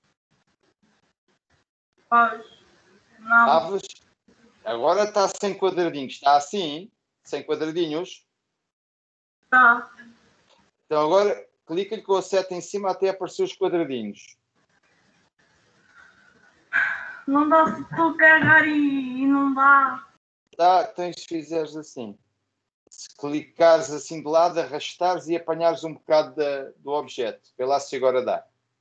Pois. Não. Estavas? Agora está sem quadradinhos. Está assim, sem quadradinhos. Tá. Então agora clica-lhe com a seta em cima até aparecer os quadradinhos. Não dá se tu carregar e, e não dá. Tá, tens se fizeres assim. Se clicares assim de lado, arrastares e apanhares um bocado da, do objeto. Vê lá se agora dá.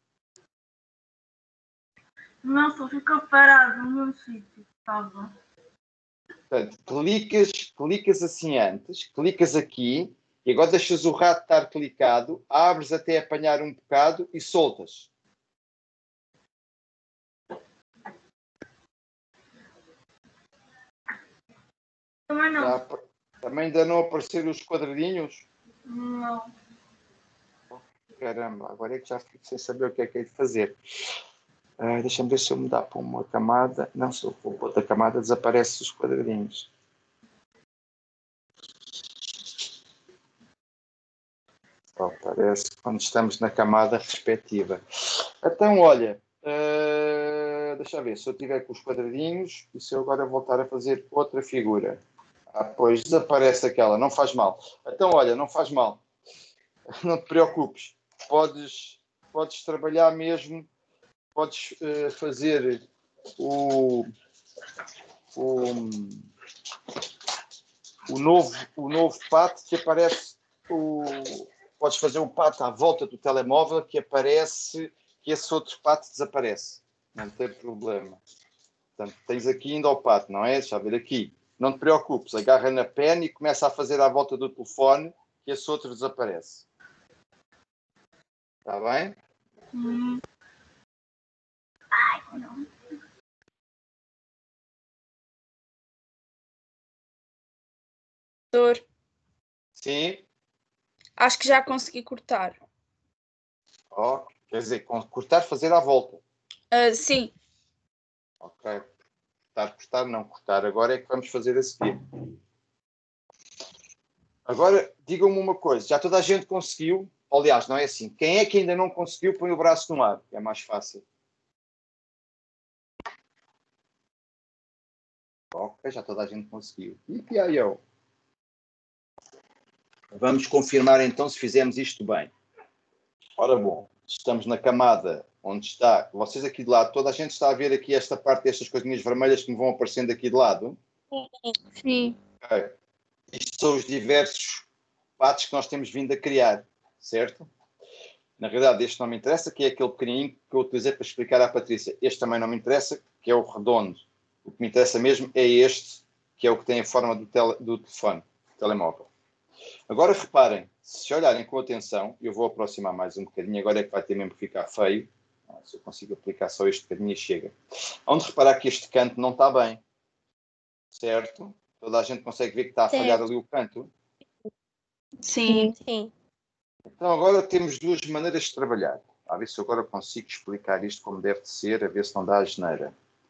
Não, só ficou parado no meu sítio. Estava. Portanto, clicas, clicas assim antes, clicas aqui e agora deixas o rato estar clicado, abres até apanhar um bocado e soltas. Também não. Já, também ainda não apareceram os quadradinhos? Não. Caramba, agora é que já fico sem saber o que é que é de fazer. Ah, deixa-me ver se eu mudar para uma camada. Não, se eu for para outra camada, desaparecem os quadradinhos. Só aparece quando estamos na camada respectiva. Então, olha, uh, deixa eu ver, se eu tiver com os quadradinhos e se eu agora voltar a fazer outra figura. Ah, pois, desaparece aquela, não faz mal. Então, olha, não faz mal. Não te preocupes. Podes, podes trabalhar mesmo, podes uh, fazer o, o, o, novo, o novo pato que aparece, o, podes fazer um pato à volta do telemóvel que aparece, que esse outro pato desaparece. Não tem problema. Portanto, tens aqui ainda o pato, não é? Deixa eu ver aqui. Não te preocupes, agarra na pen e começa a fazer à volta do telefone que esse outro desaparece. Está bem? Hum. Ai, não. Doutor, Sim. acho que já consegui cortar. Oh, quer dizer, cortar, fazer à volta. Uh, sim. Ok. Cortar, cortar, não cortar. Agora é que vamos fazer a seguir. Agora, digam-me uma coisa. Já toda a gente conseguiu? Aliás, não é assim. Quem é que ainda não conseguiu, põe o braço no ar. É mais fácil. Ok, já toda a gente conseguiu. E P I O? Vamos confirmar então se fizemos isto bem. Ora bom, estamos na camada onde está... Vocês aqui de lado, toda a gente está a ver aqui esta parte destas coisinhas vermelhas que me vão aparecendo aqui de lado? Sim. Ok. Isto são os diversos patos que nós temos vindo a criar, certo? Na realidade, este não me interessa, que é aquele pequenininho que eu utilizei para explicar à Patrícia. Este também não me interessa, que é o redondo. O que me interessa mesmo é este, que é o que tem a forma do, tele, do telefone, do telemóvel. Agora reparem, se olharem com atenção, eu vou aproximar mais um bocadinho, agora é que vai ter mesmo que ficar feio. Se eu consigo aplicar só este bocadinho e chega. Onde reparar que este canto não está bem, certo? Toda a gente consegue ver que está a falhar Certo. ali o canto. Sim. Sim. Então agora temos duas maneiras de trabalhar. A ver se eu agora consigo explicar isto como deve de ser, a ver se não dá asneira.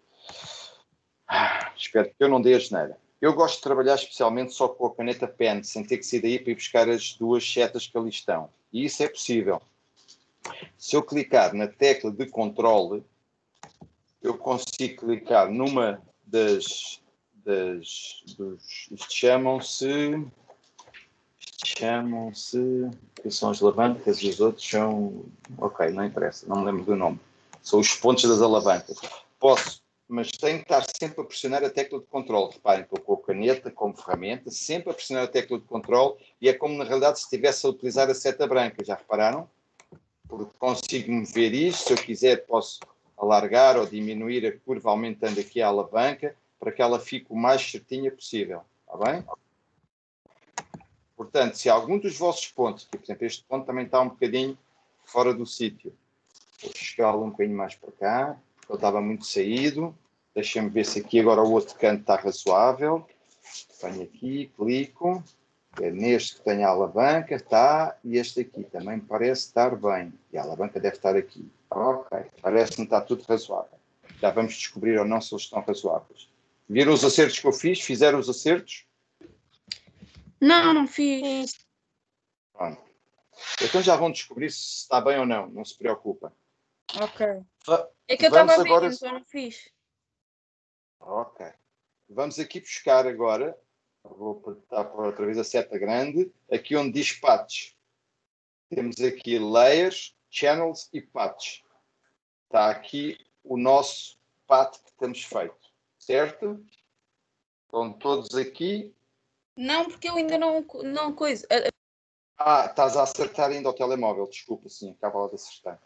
Ah, espero que eu não dê asneira. Eu gosto de trabalhar especialmente só com a caneta pen, sem ter que sair daí para ir buscar as duas setas que ali estão. E isso é possível. Se eu clicar na tecla de controle, eu consigo clicar numa das... das dos, isto chamam-se... Chamam-se... que são as alavancas e os outros são... Ok, não interessa, não me lembro do nome. São os pontos das alavancas. Posso, mas tenho que estar sempre a pressionar a tecla de controle. Reparem que eu com a caneta como ferramenta, sempre a pressionar a tecla de controle e é como na realidade se estivesse a utilizar a seta branca. Já repararam? Porque consigo mover isto. Se eu quiser posso alargar ou diminuir a curva aumentando aqui a alavanca para que ela fique o mais certinha possível. Está bem? Portanto, se algum dos vossos pontos, por exemplo, este ponto também está um bocadinho fora do sítio. Vou chegar um bocadinho mais para cá, porque ele estava muito saído. Deixem-me ver se aqui agora o outro canto está razoável. Venho aqui, clico. É neste que tem a alavanca, está. E este aqui também parece estar bem. E a alavanca deve estar aqui. Ok, parece-me que está tudo razoável. Já vamos descobrir ou não se eles estão razoáveis. Viram os acertos que eu fiz? Fizeram os acertos? Não, não fiz. Pronto. Então já vão descobrir se está bem ou não. Não se preocupem. Ok. Va- É que eu Vamos estava a ver, agora... então não fiz. Ok. Vamos aqui buscar agora, vou apertar por outra vez a seta grande, aqui onde diz patch. Temos aqui layers, channels e patch. Está aqui o nosso path que temos feito, certo? Estão todos aqui. Não, porque eu ainda não, não coisa. Ah, estás a acertar ainda ao telemóvel, desculpa, sim, acaba de acertar.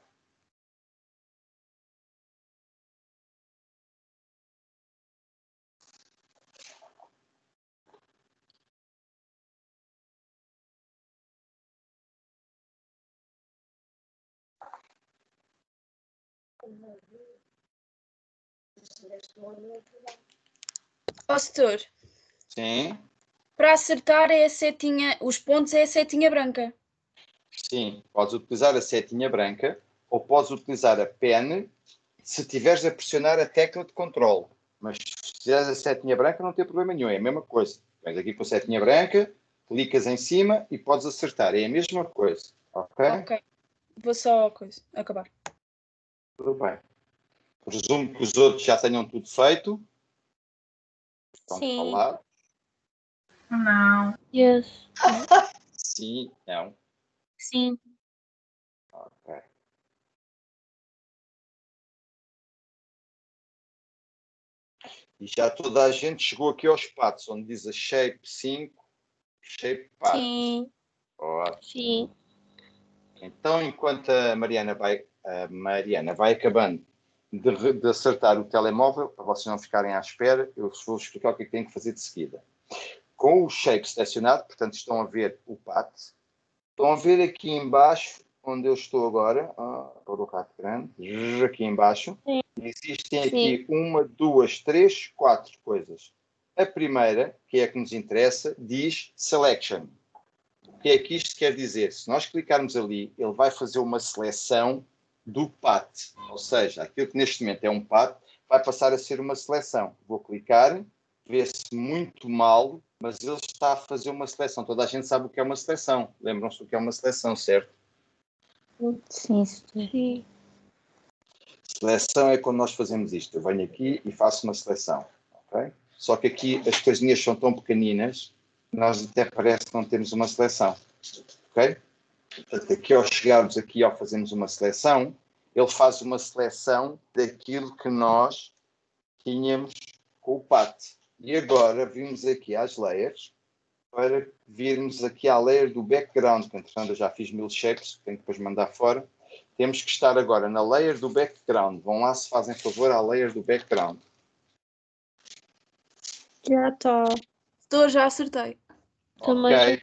Ó, setor, Sim, para acertar é a setinha, os pontos é a setinha branca. sim. Podes utilizar a setinha branca ou podes utilizar a pen se estiveres a pressionar a tecla de controle. Mas se fizeres a setinha branca não tem problema nenhum, é a mesma coisa. Vens aqui com a setinha branca, clicas em cima e podes acertar. É a mesma coisa, ok? Ok. Vou só coisa, acabar. Tudo bem. Presumo que os outros já tenham tudo feito. Estão Sim. falados. Não. Yes. Sim, não. Sim. Ok. E já toda a gente chegou aqui aos patos, onde diz a shape cinco, shape path. Sim. Ótimo. Sim. Então, enquanto a Mariana vai, a Mariana vai acabando de, re- de acertar o telemóvel, para vocês não ficarem à espera, eu vou explicar o que é que tem que fazer de seguida. Com o shape selecionado, portanto, estão a ver o path. Estão a ver aqui embaixo, onde eu estou agora, ah, para o rato grande, zzz, aqui embaixo, Sim. existem aqui uma, duas, três, quatro coisas. A primeira, que é a que nos interessa, diz Selection. O que é que isto quer dizer? Se nós clicarmos ali, ele vai fazer uma seleção do path. Ou seja, aquilo que neste momento é um path, vai passar a ser uma seleção. Vou clicar, vê-se muito mal, mas ele está a fazer uma seleção. Toda a gente sabe o que é uma seleção. Lembram-se do que é uma seleção, certo? Sim, setor. Sim. Seleção é quando nós fazemos isto. Eu venho aqui e faço uma seleção. Okay? Só que aqui as coisinhas são tão pequeninas que nós até parece que não temos uma seleção. Ok? Portanto, aqui ao chegarmos aqui, ao fazermos uma seleção, ele faz uma seleção daquilo que nós tínhamos com o path. E agora vimos aqui às layers para virmos aqui à layer do background, que entretanto eu já fiz mil shapes, que tenho que depois mandar fora. Temos que estar agora na layer do background. Vão lá, se fazem favor, à layer do background. Já está. Setor, já acertei. Também Ok.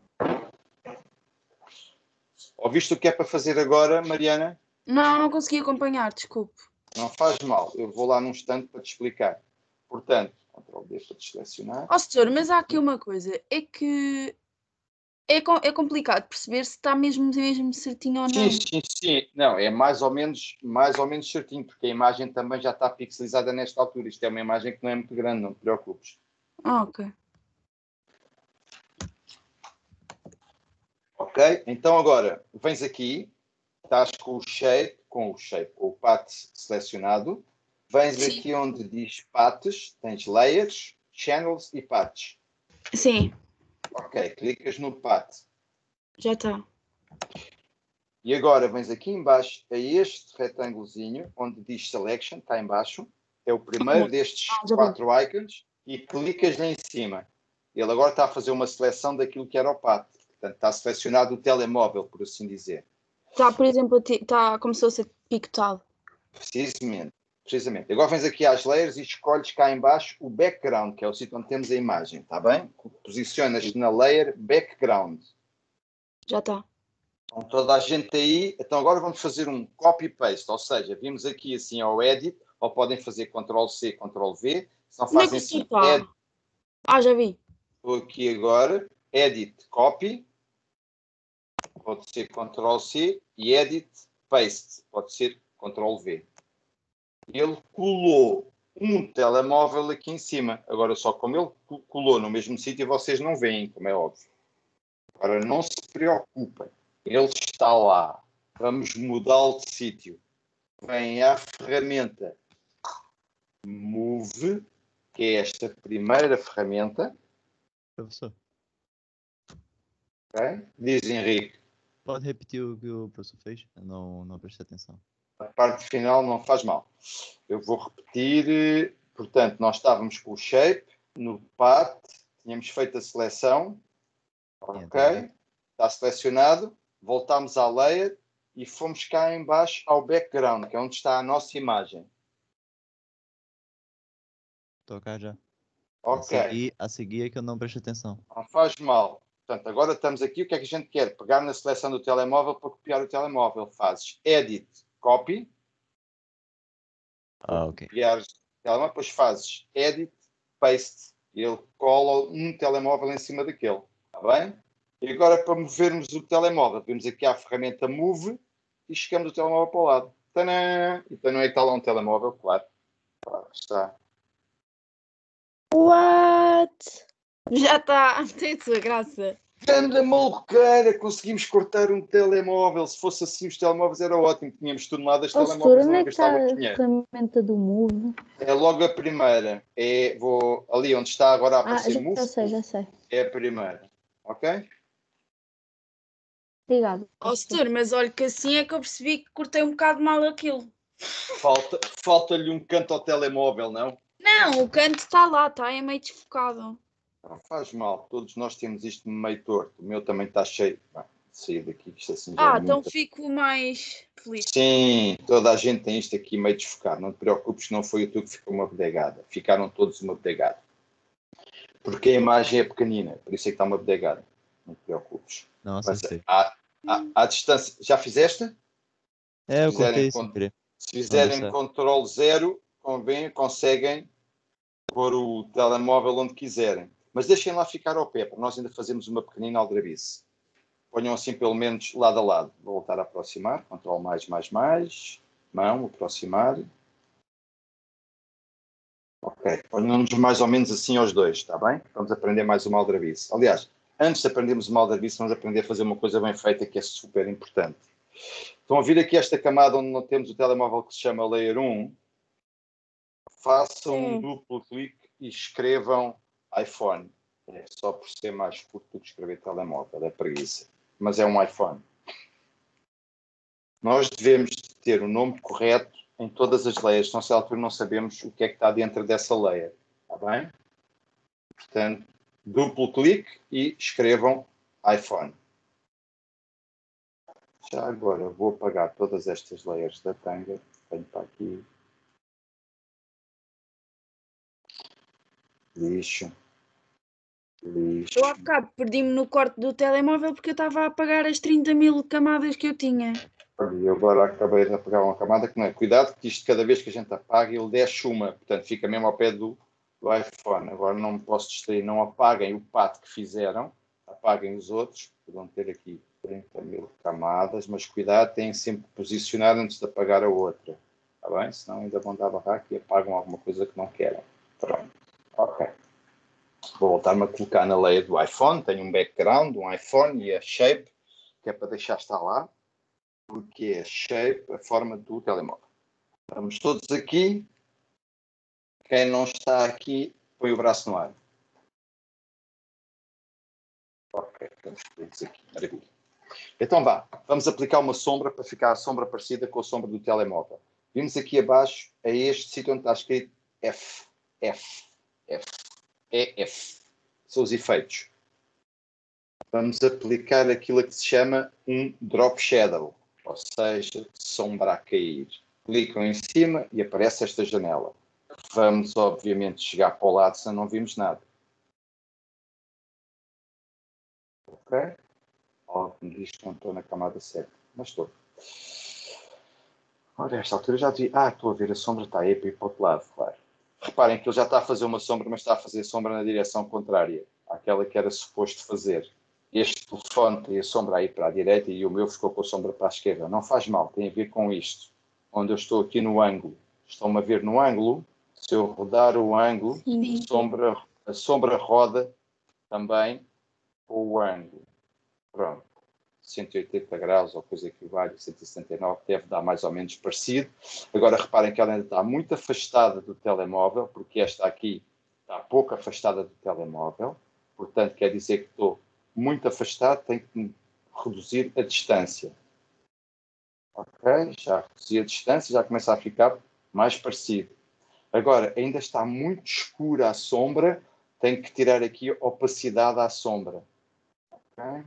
Ouviste o que é para fazer agora, Mariana? Não, não consegui acompanhar, desculpe. Não faz mal. Eu vou lá num instante para te explicar. Portanto, control D para te selecionar. Ó, setor, mas há aqui uma coisa. É que é, com- é complicado perceber se está mesmo, mesmo certinho ou não. Sim, sim, sim. Não, é mais ou menos, mais ou menos certinho, porque a imagem também já está pixelizada nesta altura. Isto é uma imagem que não é muito grande, não te preocupes. Ah, ok. Ok? Então agora, vens aqui, estás com o shape, com o shape, com o path selecionado. Vens Sim. aqui onde diz paths, tens layers, channels e paths. Sim, Ok, clicas no path. já está. E agora vens aqui embaixo a este retângulozinho, onde diz Selection, está embaixo. É o primeiro destes Ah, já vi. quatro icons e clicas lá em cima. Ele agora está a fazer uma seleção daquilo que era o path. Portanto, está selecionado o telemóvel, por assim dizer. Está, por exemplo, está como se fosse picotado. Precisamente. Precisamente. Agora vens aqui às layers e escolhes cá em baixo o background, que é o sítio onde temos a imagem, está bem? Posicionas na layer background. Já está. Então, toda a gente aí. Então, agora vamos fazer um copy-paste, ou seja, vimos aqui assim ao edit, ou podem fazer control C, control V, se não Onde é que fazem isso assim, está? edit, Ah, já vi. estou aqui agora, edit, copy, pode ser control C, e edit, paste, pode ser control V. Ele colou um telemóvel aqui em cima. Agora, só como ele colou no mesmo sítio, vocês não veem, como é óbvio. Agora, não se preocupem. Ele está lá. Vamos mudá-lo de sítio. Vem à ferramenta Move, que é esta primeira ferramenta. Professor, Okay? Diz Henrique. pode repetir o que o professor fez? Eu não, não prestei atenção. A parte final não faz mal. Eu vou repetir. Portanto, nós estávamos com o shape no path, tínhamos feito a seleção. Ok? Entendi. Está selecionado. Voltámos à layer e fomos cá em baixo ao background, que é onde está a nossa imagem. Tocar já. Ok. A seguir, a seguir é que eu não prestei atenção. Não faz mal. Portanto, agora estamos aqui. O que é que a gente quer? Pegar na seleção do telemóvel para copiar o telemóvel. Fazes Edit, Copy. Ah, ok. Copiar o telemóvel. Depois fazes Edit, Paste. E ele cola um telemóvel em cima daquele. Está bem? E agora, para movermos o telemóvel, vamos aqui à ferramenta Move e chegamos o telemóvel para o lado. Tadã! Então não é que está lá um telemóvel, claro. Claro, está. What? Já está. Tem sua graça. Ganda maluqueira, conseguimos cortar um telemóvel. Se fosse assim, os telemóveis era ótimo. Tínhamos toneladas de Ó, setor, telemóveis, onde não é que está gastávamos a dinheiro. ferramenta do Move? É logo a primeira. É, vou, ali onde está agora a Ah, aparecer já, Move, já sei, já sei. é a primeira. Ok? Obrigado. Ó, setor, mas olha que assim é que eu percebi que cortei um bocado mal aquilo. Falta, falta-lhe um canto ao telemóvel, não? Não, o canto está lá, está, é meio desfocado. Não faz mal. Todos nós temos isto meio torto. O meu também está cheio. Vai, sair daqui, que isto assim já Ah, é então muito... fico mais feliz. Sim, toda a gente tem isto aqui meio desfocado. Não te preocupes, não foi o tu que ficou uma bodegada. Ficaram todos uma bodegada. Porque a imagem é pequenina, por isso é que está uma bodegada. Não te preocupes. Não Mas acertei. à, à, à distância... Já fizeste? É, eu fizerem cortei con- sem querer. Se deu fizerem certo. controle zero, convém, conseguem pôr o telemóvel onde quiserem. Mas deixem lá ficar ao pé, para nós ainda fazemos uma pequenina aldrabice. Ponham assim pelo menos lado a lado. Vou voltar a aproximar. Control mais, mais, mais. Mão, aproximar. Ok. Ponham-nos mais ou menos assim aos dois, está bem? Vamos aprender mais uma aldrabice. Aliás, antes de aprendermos uma aldrabice, vamos aprender a fazer uma coisa bem feita que é super importante. Estão a vir aqui esta camada onde não temos o telemóvel que se chama Layer um. Façam um Sim. duplo clique e escrevam iPhone. É só por ser mais curto do que escrever telemóvel, é preguiça. Mas é um iPhone. Nós devemos ter o nome correto em todas as layers, senão se à altura não sabemos o que é que está dentro dessa layer. Está bem? Portanto, duplo clique e escrevam iPhone. Já agora vou apagar todas estas layers da tanga. Venho para aqui. Lixo. Lixo. Eu há bocado perdi-me no corte do telemóvel porque eu estava a apagar as trinta mil camadas que eu tinha. E agora acabei de apagar uma camada que não é. Cuidado que isto, cada vez que a gente apaga, ele desce uma. Portanto, fica mesmo ao pé do, do iPhone. Agora não me posso distrair. Não apaguem o pato que fizeram. Apaguem os outros. Podem ter aqui trinta mil camadas, mas cuidado, têm sempre que posicionar antes de apagar a outra. Está bem? Senão ainda vão dar barraco e apagam alguma coisa que não querem. Pronto. Ok. Vou voltar-me a colocar na layer do iPhone. Tenho um background, um iPhone e a shape, que é para deixar estar lá, porque é a shape, a forma do telemóvel. Estamos todos aqui. Quem não está aqui, põe o braço no ar. Ok, estamos todos aqui. Maravilha. Então vá, vamos aplicar uma sombra para ficar a sombra parecida com a sombra do telemóvel. Vimos aqui abaixo, a este sítio onde está escrito F, F, F, E F. São os efeitos. Vamos aplicar aquilo que se chama um Drop Shadow, ou seja, sombra a cair. Clicam em cima e aparece esta janela. Vamos, obviamente, chegar para o lado, senão não vimos nada. Ok? Oh, me diz que não estou na camada certa, mas estou. Ora, a esta altura já vi. Ah, estou a ver, a sombra está aí para ir para o outro lado, claro. Reparem que ele já está a fazer uma sombra, mas está a fazer sombra na direção contrária àquela que era suposto fazer. Este telefone tem a sombra aí para a direita e o meu ficou com a sombra para a esquerda. Não faz mal, tem a ver com isto. Onde eu estou aqui no ângulo. Estão-me a ver no ângulo. Se eu rodar o ângulo, a sombra, a sombra roda também com o ângulo. Pronto. cento e oitenta graus ou coisa que vale, cento e setenta e nove, deve dar mais ou menos parecido. Agora reparem que ela ainda está muito afastada do telemóvel, porque esta aqui está pouco afastada do telemóvel. Portanto, quer dizer que estou muito afastado, tenho que reduzir a distância. Ok, já reduzi a distância, já começa a ficar mais parecido. Agora, ainda está muito escura a sombra, tenho que tirar aqui a opacidade à sombra. Ok?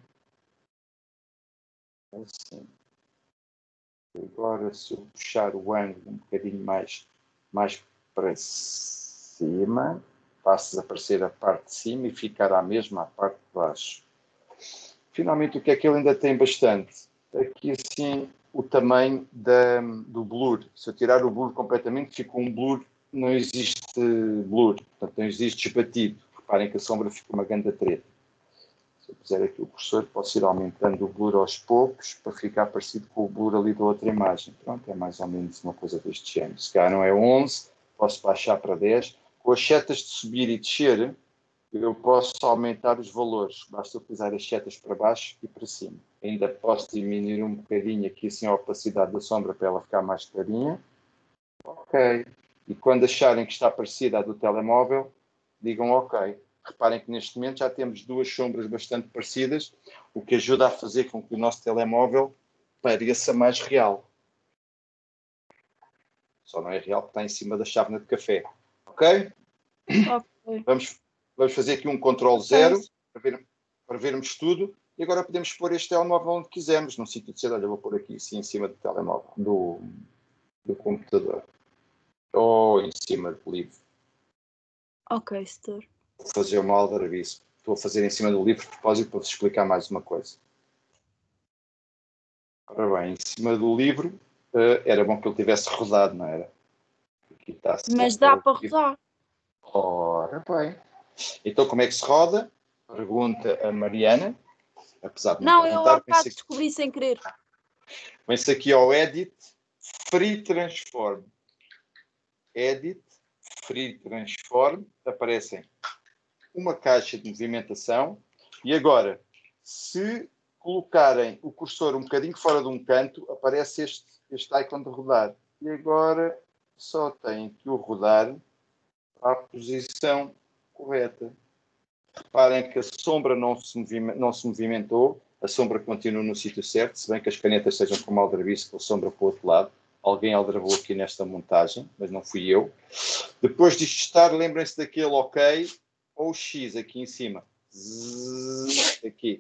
Assim. Agora, se eu puxar o ângulo um bocadinho mais, mais para cima, faço desaparecer a parte de cima e ficar à mesma a parte de baixo. Finalmente, o que é que ele ainda tem bastante? Aqui, assim, o tamanho da, do blur. Se eu tirar o blur completamente, fica um blur, não existe blur, portanto, não existe desbatido. Reparem que a sombra fica uma grande treta. Se eu puser aqui o cursor, posso ir aumentando o blur aos poucos para ficar parecido com o blur ali da outra imagem. Pronto, é mais ou menos uma coisa deste género. Se calhar não é onze, posso baixar para dez. Com as setas de subir e descer, eu posso aumentar os valores. Basta utilizar as setas para baixo e para cima. Ainda posso diminuir um bocadinho aqui assim a opacidade da sombra para ela ficar mais clarinha. Ok. E quando acharem que está parecida à do telemóvel, digam ok. Reparem que neste momento já temos duas sombras bastante parecidas, o que ajuda a fazer com que o nosso telemóvel pareça mais real. Só não é real porque está em cima da chávena de café. Ok? Ok. Vamos, vamos fazer aqui um controle zero para, ver, para vermos tudo. E agora podemos pôr este telemóvel onde quisermos, num sítio de ser. Olha, eu vou pôr aqui assim em cima do telemóvel, do, do computador. Ou em cima do livro. Ok, setor. Vou fazer uma aldrabice. Estou a fazer em cima do livro de propósito para vos explicar mais uma coisa. Ora bem, em cima do livro, uh, era bom que ele tivesse rodado, não era? Aqui está Mas dá para rodar. Ora bem. Então como é que se roda? Pergunta a Mariana. Apesar de não, não eu perguntar, há bocado aqui, descobri sem querer. vem-se aqui ao Edit, Free Transform. Edit, Free Transform, aparecem uma caixa de movimentação e agora, se colocarem o cursor um bocadinho fora de um canto, aparece este, este icon de rodar. E agora só têm que o rodar para a posição correta. Reparem que a sombra não se, não se movimentou, a sombra continua no sítio certo, se bem que as canetas sejam como aldrabice, com a sombra para o outro lado. Alguém aldrabou aqui nesta montagem, mas não fui eu. Depois disto estar, lembrem-se daquele OK ou X aqui em cima. Zzz, aqui.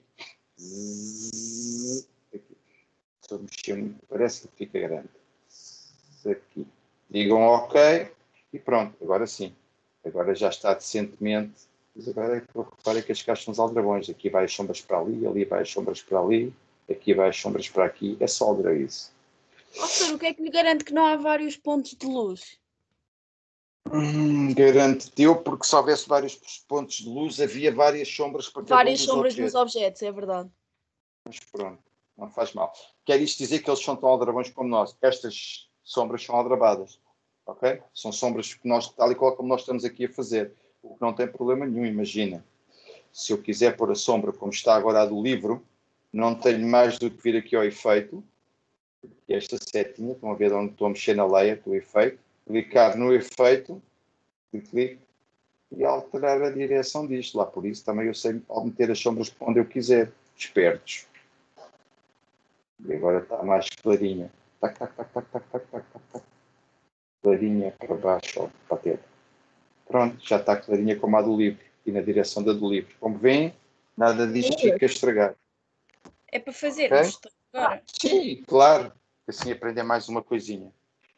Zzz, aqui. Se eu mexer muito, parece que fica grande. Zzz, aqui. Digam OK e pronto, agora sim. Agora já está decentemente. Mas agora é que eu reparo que as caixas são os aldrabões. Aqui vai as sombras para ali, ali vai as sombras para ali, aqui vai as sombras para aqui. É só aldrabice. Oh, senhor, o que é que lhe garante que não há vários pontos de luz? Hum, Garanto-te-eu, porque se houvesse vários pontos de luz, havia várias sombras para cada Várias um dos sombras objetos. nos objetos, é verdade. Mas pronto, não faz mal. Quer isto dizer que eles são tão aldrabões como nós? Estas sombras são aldrabadas, ok? São sombras que nós, tal e qual como nós estamos aqui a fazer, o que não tem problema nenhum, imagina. Se eu quiser pôr a sombra como está agora a do livro, não tenho mais do que vir aqui ao efeito, e esta setinha, estão a ver onde estou a mexer na layer do efeito, clicar no efeito, e clico, e alterar a direção disto. Lá por isso também eu sei meter as sombras onde eu quiser. Espertos. E agora está mais clarinha. Tac, tac, tac, tac, tac, tac, tac, tac. Clarinha para baixo, ó, para a tela. Pronto, já está clarinha como a do livro. E na direção da do livro. Como veem, nada disto fica estragado. É para fazermos Okay? agora. Sim, claro. Assim aprender mais uma coisinha.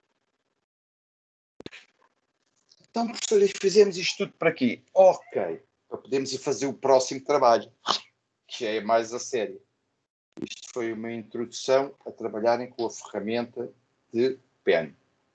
Então, professores, fizemos isto tudo para aqui. Ok. Para podermos ir fazer o próximo trabalho, que é mais a sério. Isto foi uma introdução a trabalharem com a ferramenta de pen.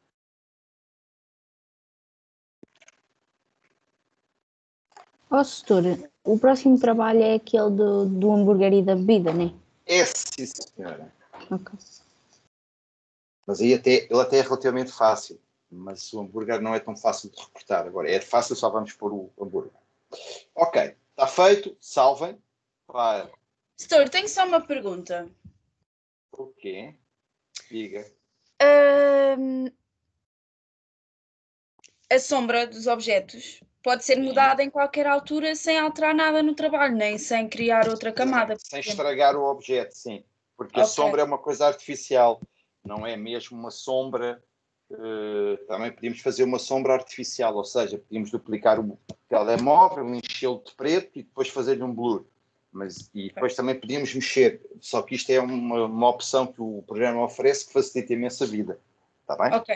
Ó, setor, o próximo trabalho é aquele do, do hambúrguer e da bebida, não é? É, sim, senhora. Ok. Mas aí até, ele até é relativamente fácil. Mas o hambúrguer não é tão fácil de reportar. Agora, é fácil, só vamos pôr o hambúrguer. Ok. Está feito. Salvem. Vai. Setor, tenho só uma pergunta. O quê? Diga. Ahm, a sombra dos objetos pode ser mudada em qualquer altura sem alterar nada no trabalho, nem sem criar outra camada. Sem estragar o objeto, sim. Porque a Ok. sombra é uma coisa artificial. Não é mesmo uma sombra. Uh, também podíamos fazer uma sombra artificial, ou seja, podíamos duplicar o telemóvel, enchê-lo de preto e depois fazer-lhe um blur. Mas, e depois também podíamos mexer, só que isto é uma, uma opção que o programa oferece que facilita imenso a vida. Está bem? Ok.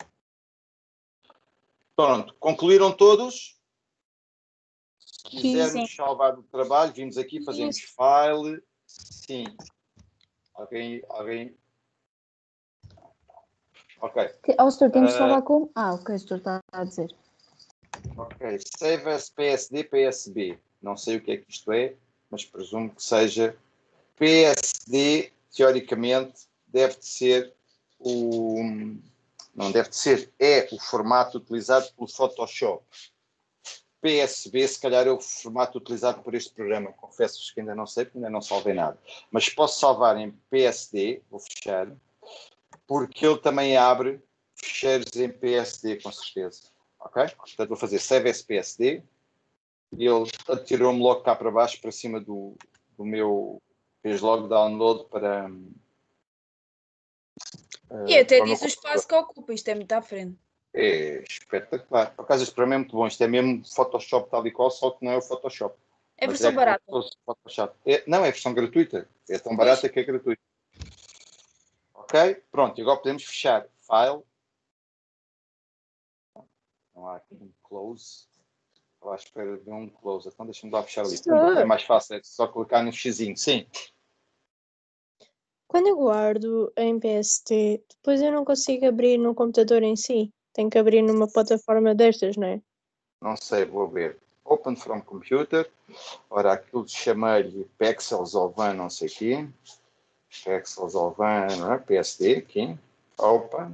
Pronto, concluíram todos? Se Sim, quisermos sim. salvar o trabalho, vimos aqui, fazemos file. Sim. Alguém... alguém... Ok. Ó, setor, temos de Uh, salvar como? Ah, ok, o setor está a dizer. Ok. Save as P S D P S B. Não sei o que é que isto é, mas presumo que seja P S D, teoricamente, deve de ser o... Não deve de ser, é o formato utilizado pelo Photoshop. P S B, se calhar, é o formato utilizado por este programa. Confesso-vos que ainda não sei, porque ainda não salvei nada. Mas posso salvar em P S D, vou fechar, porque ele também abre ficheiros em P S D, com certeza. Ok? Portanto, vou fazer Save as P S D e ele atirou-me logo cá para baixo, para cima do, do meu... Fez logo download para... Uh, E até para diz o espaço que ocupa, isto é muito à frente. É espetacular. Por acaso, este programa é muito bom. Isto é mesmo Photoshop tal e qual, só que não é o Photoshop. É Mas versão é barata. Photoshop. É, não, é versão gratuita. É tão barata que é gratuita. Ok? Pronto, e agora podemos fechar. File. Não há aqui um close. Estou à espera de um close. Então deixa-me lá fechar ali. É mais fácil, é só clicar no xizinho. Sim. Quando eu guardo em P S D, depois eu não consigo abrir no computador em si. Tenho que abrir numa plataforma destas, não é? Não sei, vou ver. Open from computer. Ora, aquilo chamei-lhe Pexels ou Van, não sei o quê. Pexels ou Van, não é? P S D, aqui. Open.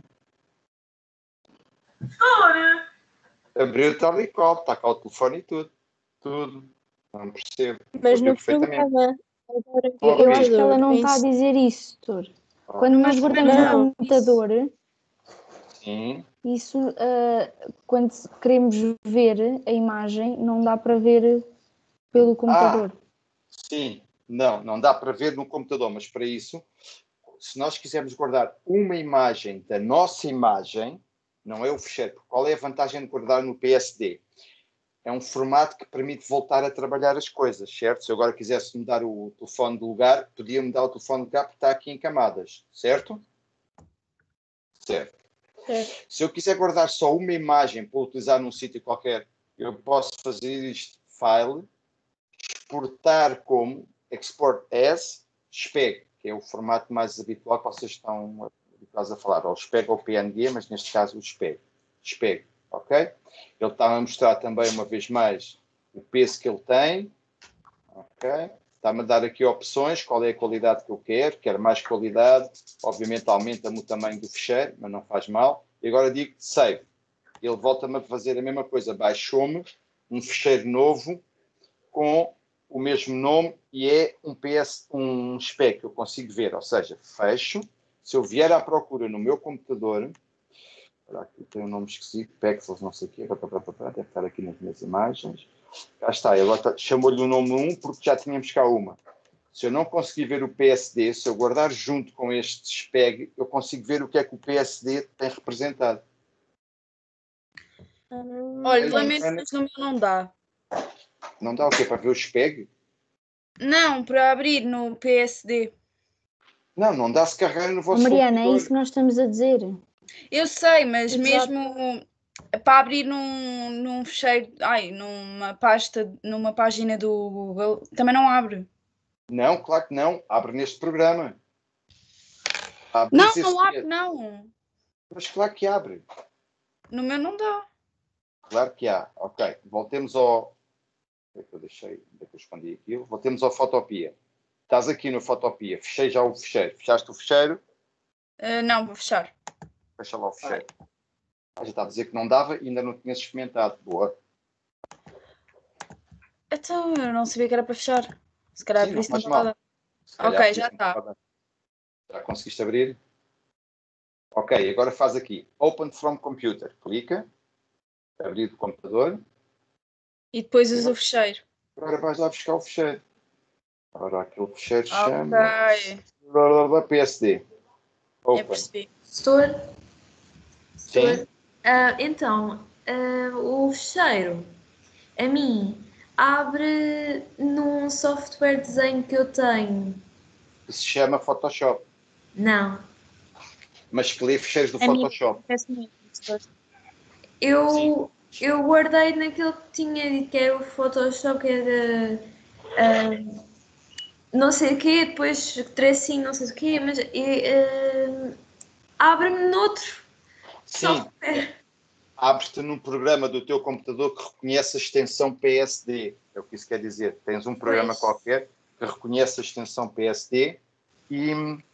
Ora! Abriu tal e qual, está cá o telefone e tudo. Tudo. Não percebo. Mas Abriu no perfeitamente. programa, agora Eu, eu acho que ela computador não em está a si- dizer isso, setor. Quando Ah, nós guardamos Não. no computador, sim. isso, ah, quando queremos ver a imagem, não dá para ver pelo computador. Ah, sim. Não, não dá para ver no computador, mas para isso, se nós quisermos guardar uma imagem da nossa imagem, não é o ficheiro. Qual é a vantagem de guardar no P S D? É um formato que permite voltar a trabalhar as coisas, certo? Se eu agora quisesse mudar o telefone de lugar, podia mudar o telefone de lugar porque está aqui em camadas, certo? Certo. Certo. Se eu quiser guardar só uma imagem para utilizar num sítio qualquer, eu posso fazer isto, file, exportar como export as, speg, que é o formato mais habitual que vocês estão habituados a falar, ou speg ou P N G, mas neste caso o speg. Speg, ok? Ele está a mostrar também, uma vez mais, o peso que ele tem, ok? Está-me a dar aqui opções, qual é a qualidade que eu quero, quero mais qualidade, obviamente aumenta-me o tamanho do ficheiro, mas não faz mal. E agora digo save. Ele volta-me a fazer a mesma coisa, baixou-me um ficheiro novo com o mesmo nome e é um P S, um spec que eu consigo ver, ou seja, fecho. Se eu vier à procura no meu computador, aqui tem um nome esquisito, Pexels, não sei o quê, deve estar aqui nas minhas imagens. Cá está, ele chamou-lhe o nome um porque já tínhamos cá uma. Se eu não conseguir ver o P S D, se eu guardar junto com este spec, eu consigo ver o que é que o P S D tem representado. Olha, lamento, mas no meu não dá. Não dá o quê? Para ver o spec? Não, para abrir no P S D. Não, não dá se carregar no Oh, vosso Mariana, computador. é isso que nós estamos a dizer. Eu sei, mas Exato. mesmo para abrir num, num fecheiro, ai, numa pasta, numa página do Google, também não abre. Não, claro que não. Abre neste programa. Abre Não, esse não abre, spec. não. Mas claro que abre. No meu não dá. Claro que há. Ok, voltemos ao... Onde é que eu deixei? Onde é que eu escondi aquilo? Voltemos ao Fotopia. Estás aqui no Fotopia. Fechei já o fecheiro. Fechaste o fecheiro? Uh, não, vou fechar. Fecha lá o fecheiro. Ah, já estava a dizer que não dava e ainda não tinhas experimentado. Boa. Então, eu não sabia que era para fechar. Se calhar Sim, por não isso não faz está a mal. dar. Se calhar Ok, por já isso não está. a dar. Já conseguiste abrir? Ok, agora faz aqui. Open from computer. Clica. Abrir do computador. E depois usa o fecheiro. Agora vais lá buscar o fecheiro. Ora, aquele fecheiro chama... Ok, P S D. eu Open. percebi. Estou. Sim. Estou. Ah, então, ah, o fecheiro, a mim, abre num software de desenho que eu tenho. Que se chama Photoshop. Não. Mas que lê fecheiros do A mim Photoshop. parece-me Eu, eu guardei naquilo que tinha dito que era o Photoshop, que era ah, não sei o quê, depois tracinho, não sei o quê, mas eh, ah, abre-me noutro Sim. software. Abres-te num programa do teu computador que reconhece a extensão P S D. É o que isso quer dizer. Tens um programa Pois. qualquer que reconhece a extensão P S D e,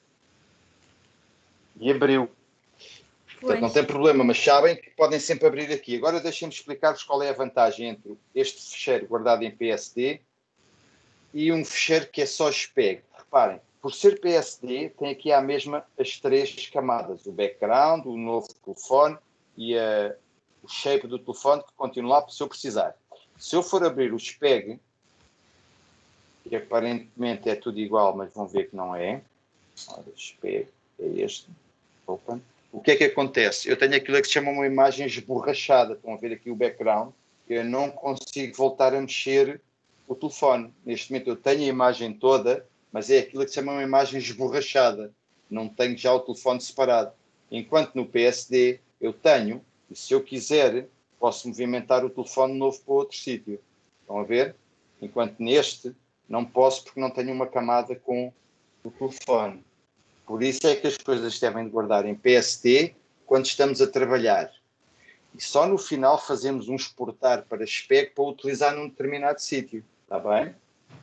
e abriu. Portanto, não Pois. tem problema, mas sabem que podem sempre abrir aqui. Agora deixem-me explicar-vos qual é a vantagem entre este fecheiro guardado em P S D e um fecheiro que é só spec. Reparem, por ser P S D, tem aqui à mesma as três camadas. O background, o novo telefone e a, o shape do telefone que continua lá se eu precisar. Se eu for abrir o spec, que aparentemente é tudo igual, mas vão ver que não é. Ora, spec é este. Open. O que é que acontece? Eu tenho aquilo que se chama uma imagem esborrachada. Estão a ver aqui o background. Eu não consigo voltar a mexer o telefone. Neste momento eu tenho a imagem toda, mas é aquilo que se chama uma imagem esborrachada. Não tenho já o telefone separado. Enquanto no P S D eu tenho, e se eu quiser, posso movimentar o telefone novo para outro sítio. Estão a ver? Enquanto neste não posso porque não tenho uma camada com o telefone. Por isso é que as coisas devem guardar em P S D quando estamos a trabalhar. E só no final fazemos um exportar para spec para utilizar num determinado sítio. Está bem?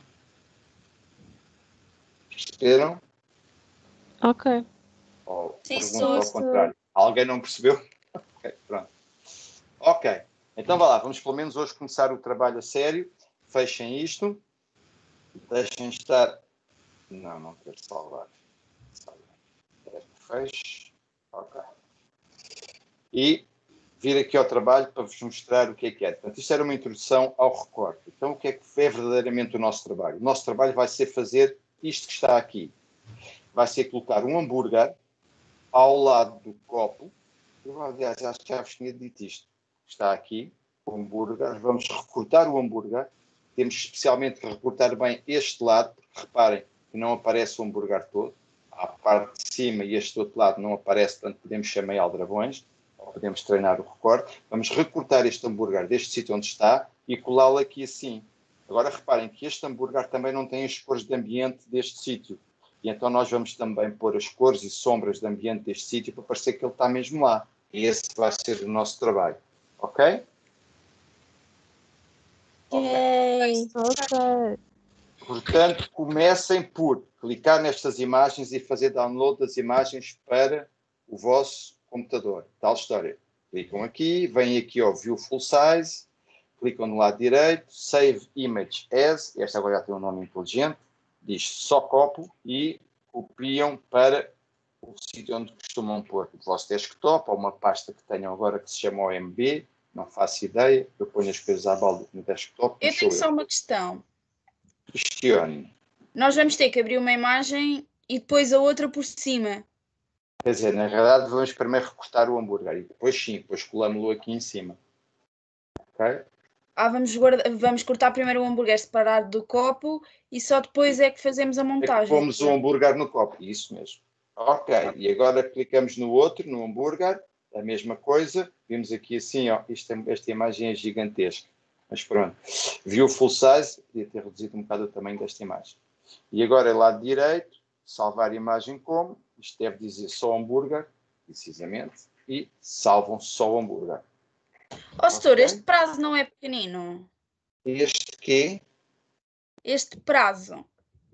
Perceberam? Ok. Ou Sim, pergunto sou, ao sou. contrário. Alguém não percebeu? Ok, pronto. Ok. Então vá lá. Vamos pelo menos hoje começar o trabalho a sério. Fechem isto. Deixem estar... Não, não quero salvar. Feche. Ok. E vir aqui ao trabalho para vos mostrar o que é que é. Portanto, isto era uma introdução ao recorte. Então, o que é que é verdadeiramente o nosso trabalho? O nosso trabalho vai ser fazer isto que está aqui. Vai ser colocar um hambúrguer ao lado do copo. Eu, aliás, acho que já vos tinha dito isto. Está aqui o hambúrguer. Vamos recortar o hambúrguer. Temos especialmente que recortar bem este lado, porque reparem que não aparece o hambúrguer todo. A parte de cima e este outro lado não aparece, portanto podemos chamar aldrabões, ou podemos treinar o recorte. Vamos recortar este hambúrguer deste sítio onde está e colá-lo aqui assim. Agora reparem que este hambúrguer também não tem as cores de ambiente deste sítio. E então nós vamos também pôr as cores e sombras de ambiente deste sítio para parecer que ele está mesmo lá. E esse vai ser o nosso trabalho. Ok? Yay! Ok. Portanto, comecem por clicar nestas imagens e fazer download das imagens para o vosso computador. Tal história. Clicam aqui, vêm aqui ao View Full Size, clicam no lado direito, Save Image As, esta agora já tem um nome inteligente, diz só copo e copiam para o sítio onde costumam pôr o vosso desktop ou uma pasta que tenham agora que se chama O M B, não faço ideia, eu ponho as coisas à balda no desktop. Eu tenho só uma questão. Questione. Nós vamos ter que abrir uma imagem e depois a outra por cima. Quer dizer, na realidade vamos primeiro recortar o hambúrguer e depois sim, depois colamos-lo aqui em cima. Ok? Ah, vamos, guarda- vamos cortar primeiro o hambúrguer separado do copo e só depois é que fazemos a É que montagem. pomos o hambúrguer no copo, isso mesmo. Ok, e agora clicamos no outro, no hambúrguer, a mesma coisa. Vimos aqui assim, ó, isto, é- esta imagem é gigantesca. Mas pronto, viu full size, podia ter reduzido um bocado o tamanho desta imagem. E agora, lado direito, salvar a imagem como, isto deve dizer só hambúrguer, precisamente, e salvam só o hambúrguer. Ó, setor, Ok. este prazo não é pequenino. Este quê? Este prazo.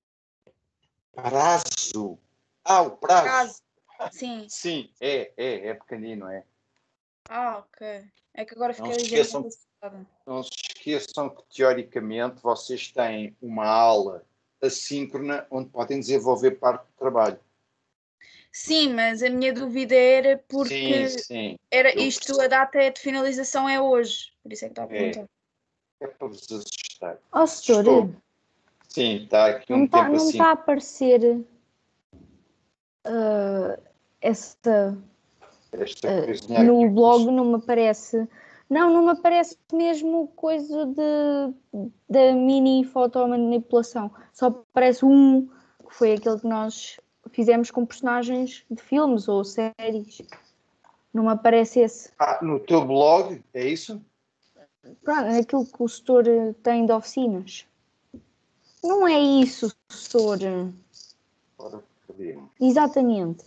Prazo. Ah, o prazo. Prazo. Sim. Sim, é, é, é pequenino, é. Ah, ok. É que agora Não fiquei se esqueçam, ligeiramente assustada. não se esqueçam que, teoricamente, vocês têm uma aula assíncrona onde podem desenvolver parte do trabalho. Sim, mas a minha dúvida era porque Sim, sim. era Eu isto, percebo. a data de finalização é hoje. Por isso é que estava a É. perguntar. É para vos assustar. Ó, setor, Estou. Sim, está aqui não um está tempo não assim. tá a aparecer ah, essa. Esta ah, coisinha no aqui. blog não me aparece. Não, não me aparece mesmo coisa de, da mini fotomanipulação. Só aparece um, que foi aquele que nós fizemos com personagens de filmes ou séries. Não me aparece esse. Ah, no teu blog, é isso? Pronto, aquilo que o setor tem de oficinas. Não é isso, setor. Ora, cadê? Exatamente.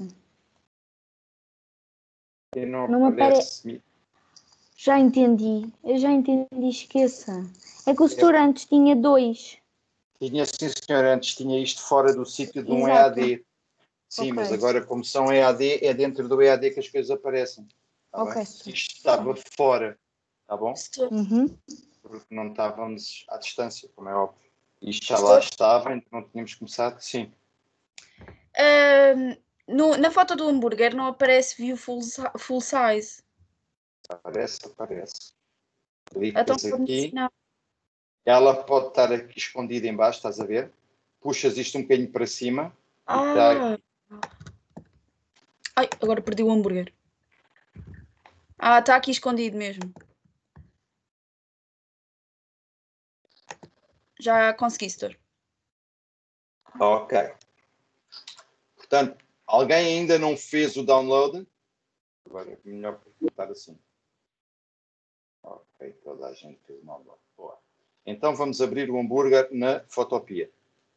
E não, Não me aparece. Já entendi. Eu já entendi, esqueça. É que o setor antes tinha dois. Tinha, sim, senhor, antes tinha isto fora do sítio de um Exato. E A D. Sim, Ok. mas agora, como são E A D, é dentro do E A D que as coisas aparecem. Tá Ok, bem? senhor. Isto estava fora, tá bom? Setor, Uhum. Porque não estávamos à distância, como é óbvio. Isto já lá estava, então não tínhamos começado, sim. Ahm, no- na foto do hambúrguer não aparece view full, si- full size. Aparece, aparece. Então Clicas pode-me aqui. ensinar. Ela pode estar aqui escondida em baixo, estás a ver? Puxas isto um bocadinho para cima. E está Ah. Ai, agora perdi o hambúrguer. Ah, está aqui escondido mesmo. Já consegui, setor. Ok. Portanto, alguém ainda não fez o download? Agora é melhor perguntar assim. Ok, toda a gente fez o download. Boa. Então vamos abrir o hambúrguer na Fotopia.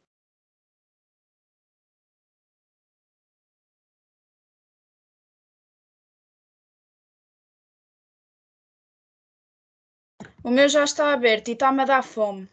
O meu já está aberto e está-me a dar fome.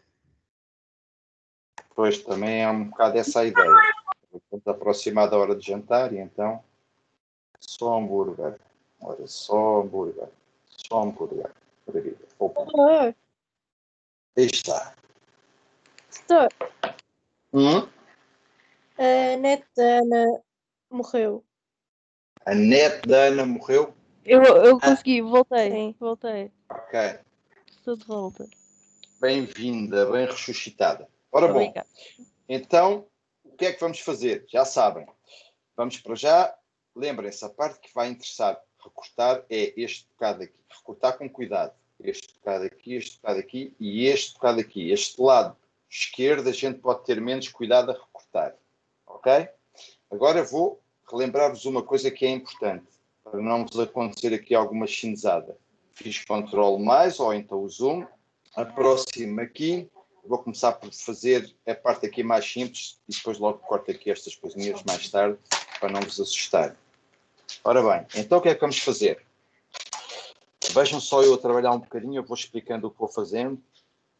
Pois também é um bocado essa a ideia. Estamos aproximados da hora de jantar e então só hambúrguer. Ora, só hambúrguer. Só hambúrguer. Maravilha. Opa. Oh, Aí está. setor, Hum? a net da Ana morreu. A net da Ana morreu? Eu, eu Ah. consegui, voltei, Sim. voltei. Ok. Estou de volta. Bem-vinda, bem ressuscitada. Ora bom, Obrigada. então, o que é que vamos fazer? Já sabem. Vamos para já. Lembrem-se, a parte que vai interessar recortar é este bocado aqui. Recortar com cuidado. Este bocado aqui, este bocado aqui e este bocado aqui. Este lado esquerdo a gente pode ter menos cuidado a recortar. Ok? Agora vou relembrar-vos uma coisa que é importante, para não vos acontecer aqui alguma chinzada. Fiz control mais, ou então o zoom. Aproximo aqui. Vou começar por fazer a parte aqui mais simples e depois logo corto aqui estas coisinhas mais tarde, para não vos assustar. Ora bem, então o que é que vamos fazer? Vejam só eu a trabalhar um bocadinho, eu vou explicando o que vou fazendo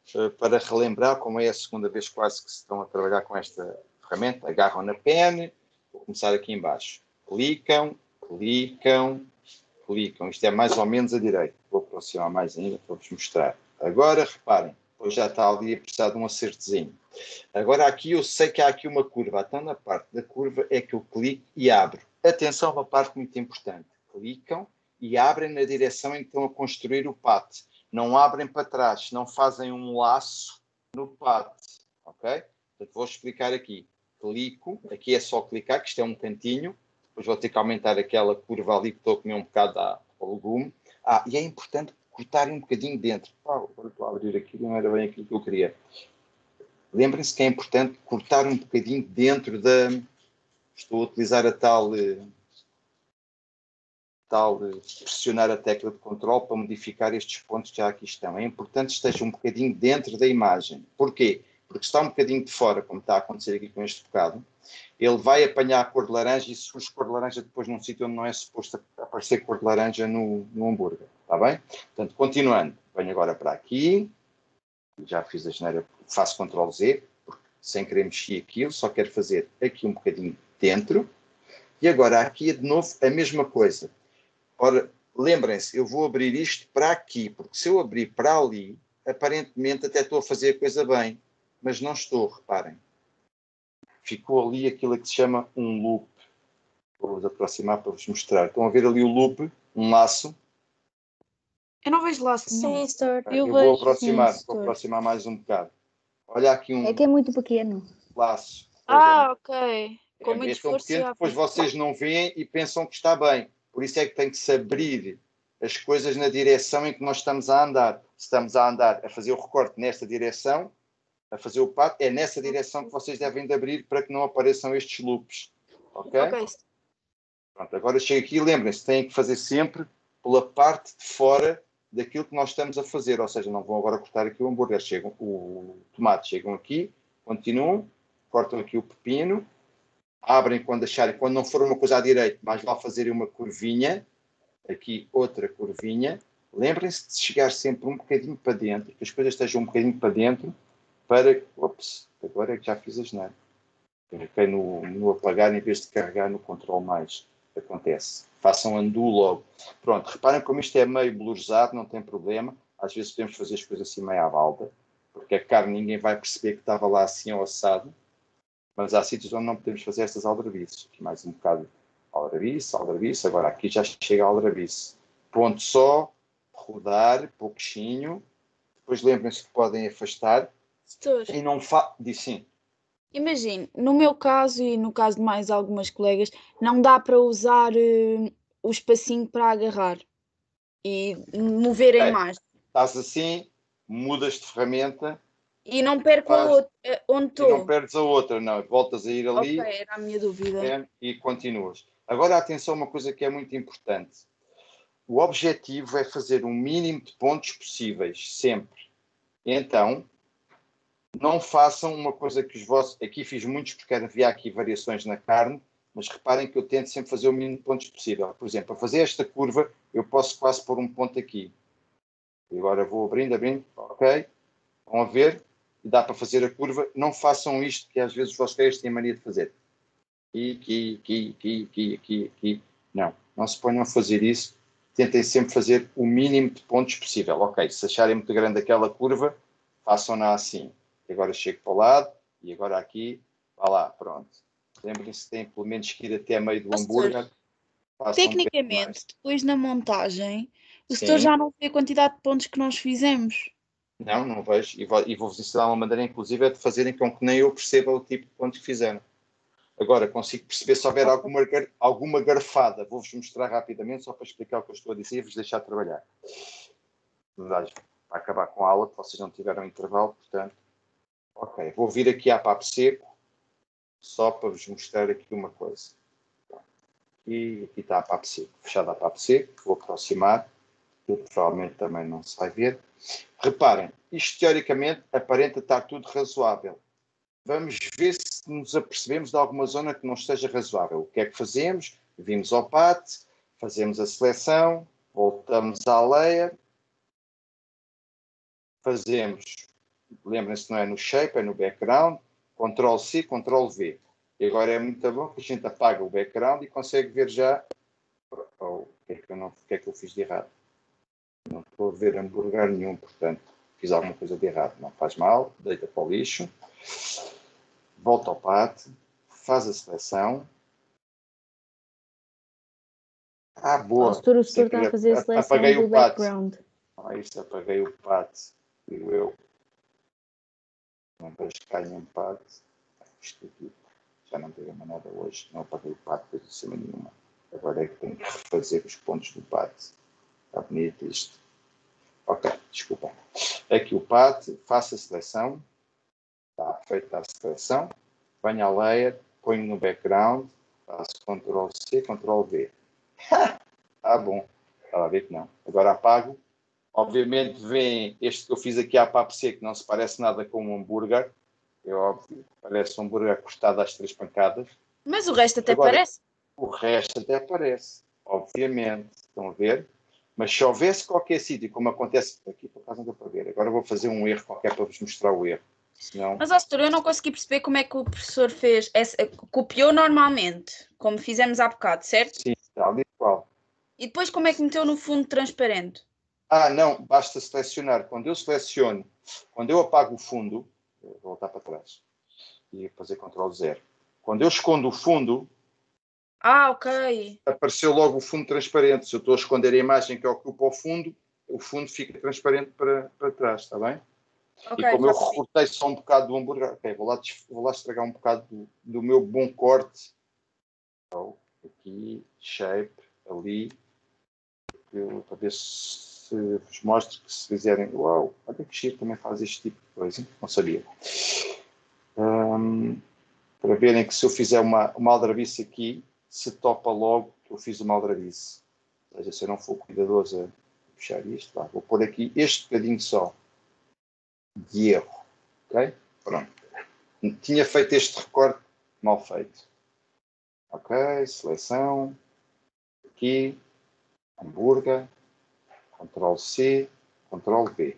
uh, para relembrar, como é a segunda vez quase que se estão a trabalhar com esta ferramenta, agarram na pen, vou começar aqui em baixo, clicam, clicam, clicam, isto é mais ou menos a direita, vou aproximar mais ainda para vos mostrar. Agora, reparem, depois já está ali a precisar de um acertozinho. Agora aqui eu sei que há aqui uma curva, então na parte da curva é que eu clico e abro. Atenção a uma parte muito importante, clicam e abrem na direção em que estão a construir o path. Não abrem para trás, não fazem um laço no path, ok? Portanto, vou explicar aqui. Clico, aqui é só clicar, que isto é um cantinho, depois vou ter que aumentar aquela curva ali que estou a comer um bocado ao legume. Ah, e é importante cortarem um bocadinho dentro. Ah, agora estou a abrir aqui, não era bem aquilo que eu queria. Lembrem-se que é importante cortar um bocadinho dentro da... Estou a utilizar a tal... tal pressionar a tecla de controle para modificar estes pontos que já aqui estão. É importante que esteja um bocadinho dentro da imagem. Porquê? Porque se está um bocadinho de fora, como está a acontecer aqui com este bocado, ele vai apanhar a cor de laranja e surge cor de laranja depois num sítio onde não é suposto aparecer cor de laranja no, no hambúrguer. Está bem? Portanto, continuando. Venho agora para aqui. Já fiz a geneira, faço control Z, porque sem querer mexer aquilo, só quero fazer aqui um bocadinho dentro. E agora aqui é de novo a mesma coisa. Ora, lembrem-se, eu vou abrir isto para aqui, porque se eu abrir para ali, aparentemente até estou a fazer a coisa bem, mas não estou, reparem. Ficou ali aquilo que se chama um loop. Vou-vos aproximar para vos mostrar. Estão a ver ali o loop, um laço. Eu não vejo laço nenhum. Sim, Store. Eu, Eu vou vejo, aproximar, sim, vou Store. aproximar mais um bocado. Olha aqui um É que é muito pequeno. laço. Ah, ok. Com É, muito é tão esforço pequeno já que depois fiz. vocês não veem e pensam que está bem. Por isso é que tem que se abrir as coisas na direção em que nós estamos a andar. Se estamos a andar a fazer o recorte nesta direção, a fazer o pato, é nessa direção que vocês devem de abrir para que não apareçam estes loops. Ok? Ok. Pronto, agora chega aqui e lembrem-se, têm que fazer sempre pela parte de fora daquilo que nós estamos a fazer. Ou seja, não vão agora cortar aqui o hambúrguer. Chegam, o tomate, chegam aqui, continuam, cortam aqui o pepino, abrem quando acharem, quando não for uma coisa à direita, mais vale fazerem uma curvinha, aqui outra curvinha. Lembrem-se de chegar sempre um bocadinho para dentro, que as coisas estejam um bocadinho para dentro, para... Ops, agora é que já fiz a geneira. Carreguei no, no apagar em vez de carregar no control mais. Acontece. Façam undo logo. Pronto, reparem como isto é meio blurzado, não tem problema. Às vezes podemos fazer as coisas assim meio à balda, porque a carne ninguém vai perceber que estava lá assim ao assado. Mas há sítios onde não podemos fazer estas aldrabices. Aqui mais um bocado aldrabice, aldrabice. Agora aqui já chega a aldrabice. Ponto só, rodar, pouquinho. Depois lembrem-se que podem afastar. Doutor, E não fa... Diz sim. imagine, no meu caso e no caso de mais algumas colegas, não dá para usar eh, o espacinho para agarrar e mover a Ok. imagem. Estás assim, mudas de ferramenta. E não perco a Faz- outra, eh, onde E não estou. perdes a outra, não. Voltas a ir ali Ok, era a minha dúvida. é, e continuas. Agora, atenção a uma coisa que é muito importante. O objetivo é fazer o mínimo de pontos possíveis, sempre. Então, não façam uma coisa que os vossos... Aqui fiz muitos porque havia aqui variações na carne, mas reparem que eu tento sempre fazer o mínimo de pontos possível. Por exemplo, para fazer esta curva, eu posso quase pôr um ponto aqui. E agora vou abrindo, abrindo, ok. Vão a ver? E dá para fazer a curva. Não façam isto, que às vezes os vossos colegas têm a mania de fazer. Aqui, aqui, aqui, aqui, aqui, aqui, aqui. Não, não se ponham a fazer isso. Tentem sempre fazer o mínimo de pontos possível. Ok, se acharem muito grande aquela curva, façam-na assim. E agora chego para o lado, e agora aqui, vá lá, pronto. Lembrem-se que têm pelo menos que ir até meio do Ó, hambúrguer. Façam um bocadinho mais. Tecnicamente, depois na montagem, o Sim. setor já não vê a quantidade de pontos que nós fizemos. Não, não vejo. E vou- e vou-vos ensinar uma maneira, inclusive, é de fazerem com que nem eu perceba o tipo de pontos que fizeram. Agora, consigo perceber se houver alguma, gar- alguma garfada. Vou-vos mostrar rapidamente, só para explicar o que eu estou a dizer e vos deixar trabalhar. Verdade, para acabar com a aula, que vocês não tiveram intervalo, portanto. Ok, vou vir aqui à papo seco, só para vos mostrar aqui uma coisa. E aqui está a papo seco, fechada a papo seco, vou aproximar, que provavelmente também não se vai ver. Reparem, isto teoricamente aparenta estar tudo razoável. Vamos ver se nos apercebemos de alguma zona que não esteja razoável. O que é que fazemos? Vimos ao path, fazemos a seleção, voltamos à layer, fazemos lembrem-se, não é no shape, é no background, control C, control V. E agora é muito bom que a gente apaga o background e consegue ver já oh, o, que é que eu não, o que é que eu fiz de errado. Não estou a ver hambúrguer nenhum, portanto, fiz alguma coisa de errado. Não faz mal, deita para o lixo, volta ao pad, faz a seleção. Ah, boa. O setor, o setor Sei está a fazer a que seleção apaguei do o pad. background. Ah, isto apaguei o pad. Digo eu. Não vejo que caia um pad. Isto aqui já não tem mais nada hoje. Não apaguei o pad coisa de cima nenhuma. Agora é que tenho que refazer os pontos do pad. Está bonito isto. Ok, desculpa. Aqui o pad, faço a seleção. Está feita a seleção. Venho à layer, ponho no background, faço control C, control V. Ah, bom. Estava a ver que não. Agora apago. Obviamente vem este que eu fiz aqui à papo seco, que não se parece nada com um hambúrguer. É óbvio. Parece um hambúrguer cortado às três pancadas. Mas o resto até Agora, parece. O resto até parece. Obviamente. Estão a ver? Mas se houvesse qualquer sítio, como acontece aqui, por acaso não deu para ver. Agora vou fazer um erro qualquer para vos mostrar o erro. Senão... Mas, ó, setor, eu não consegui perceber como é que o professor fez. Essa, copiou normalmente, como fizemos há bocado, certo? Sim, tal e qual. E depois como é que meteu no fundo transparente? Ah, não, basta selecionar. Quando eu seleciono, quando eu apago o fundo, vou voltar para trás e fazer control zero. Quando eu escondo o fundo, Ah, ok. apareceu logo o fundo transparente. Se eu estou a esconder a imagem que ocupa o fundo, o fundo fica transparente para, para trás, está bem? Ok, e como eu já percebi. recortei só um bocado do hambúrguer, ok, vou lá, vou lá estragar um bocado do, do meu bom corte. Então, aqui, shape, ali, eu, para ver se vos mostro que se fizerem, uau, olha que giro, também faz este tipo de coisa, não sabia. Um, para verem que se eu fizer uma, uma aldrabice aqui, se topa logo que eu fiz uma aldrabice. Ou seja, se eu não for cuidadoso a puxar isto, tá? Vou pôr aqui este bocadinho só de erro, ok? Pronto. Tinha feito este recorte mal feito. Ok, seleção, aqui, hambúrguer, control C, control V.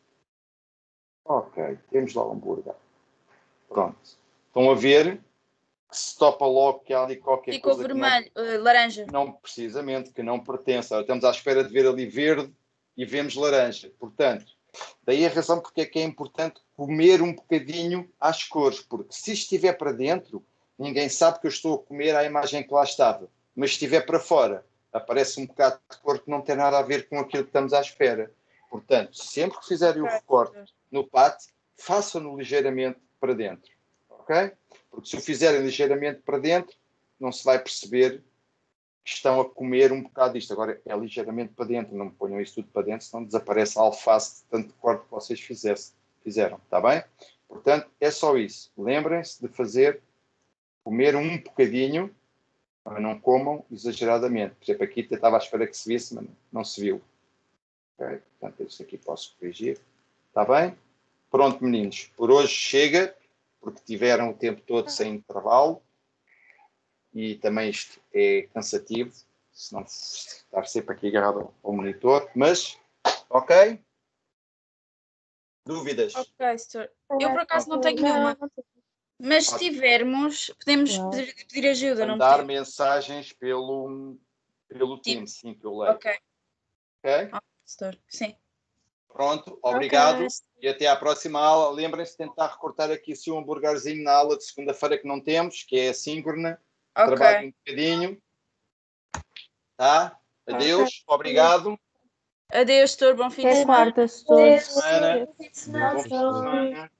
Ok, temos lá o hambúrguer. Pronto. Estão a ver que se topa logo que há ali qualquer Ficou coisa vermelho, que não, uh, laranja. não, precisamente, que não pertence. Estamos à espera de ver ali verde e vemos laranja. Portanto, daí a razão porque é que é importante comer um bocadinho às cores, porque se estiver para dentro, ninguém sabe que eu estou a comer à imagem que lá estava. Mas se estiver para fora, aparece um bocado de cor que não tem nada a ver com aquilo que estamos à espera. Portanto, sempre que fizerem o recorte no pad, façam-no ligeiramente para dentro. Ok? Porque se o fizerem ligeiramente para dentro, não se vai perceber que estão a comer um bocado disto. Agora, é ligeiramente para dentro. Não me ponham isso tudo para dentro, senão desaparece a alface de tanto corte que vocês fizessem, fizeram. Está bem? Portanto, é só isso. Lembrem-se de fazer, comer um bocadinho, mas não comam exageradamente. Por exemplo, aqui estava à espera que se visse, mas não se viu. Okay? Portanto, isto aqui posso corrigir. Está bem? Pronto, meninos. Por hoje chega, porque tiveram o tempo todo sem intervalo. E também isto é cansativo, se não estar sempre aqui agarrado ao monitor. Mas, ok? Dúvidas? Ok, senhor. Eu, por acaso, não tenho nenhuma. Mas se tivermos, podemos Uau. pedir, pedir ajuda, não Mandar podemos? mensagens pelo, pelo Team, sim, que eu leio. Ok. Ok? Ok, senhor. Sim. Pronto, obrigado. Ok. E até à próxima aula. Lembrem-se de tentar recortar aqui o seu hambúrguerzinho na aula de segunda-feira que não temos, que é assíncrona. Ok. Trabalhe um bocadinho. Tá? Adeus, obrigado. Adeus, senhor. Bom fim de Até semana. quarta, setor. Adeus, Semana. bom fim de semana. Bom fim de semana.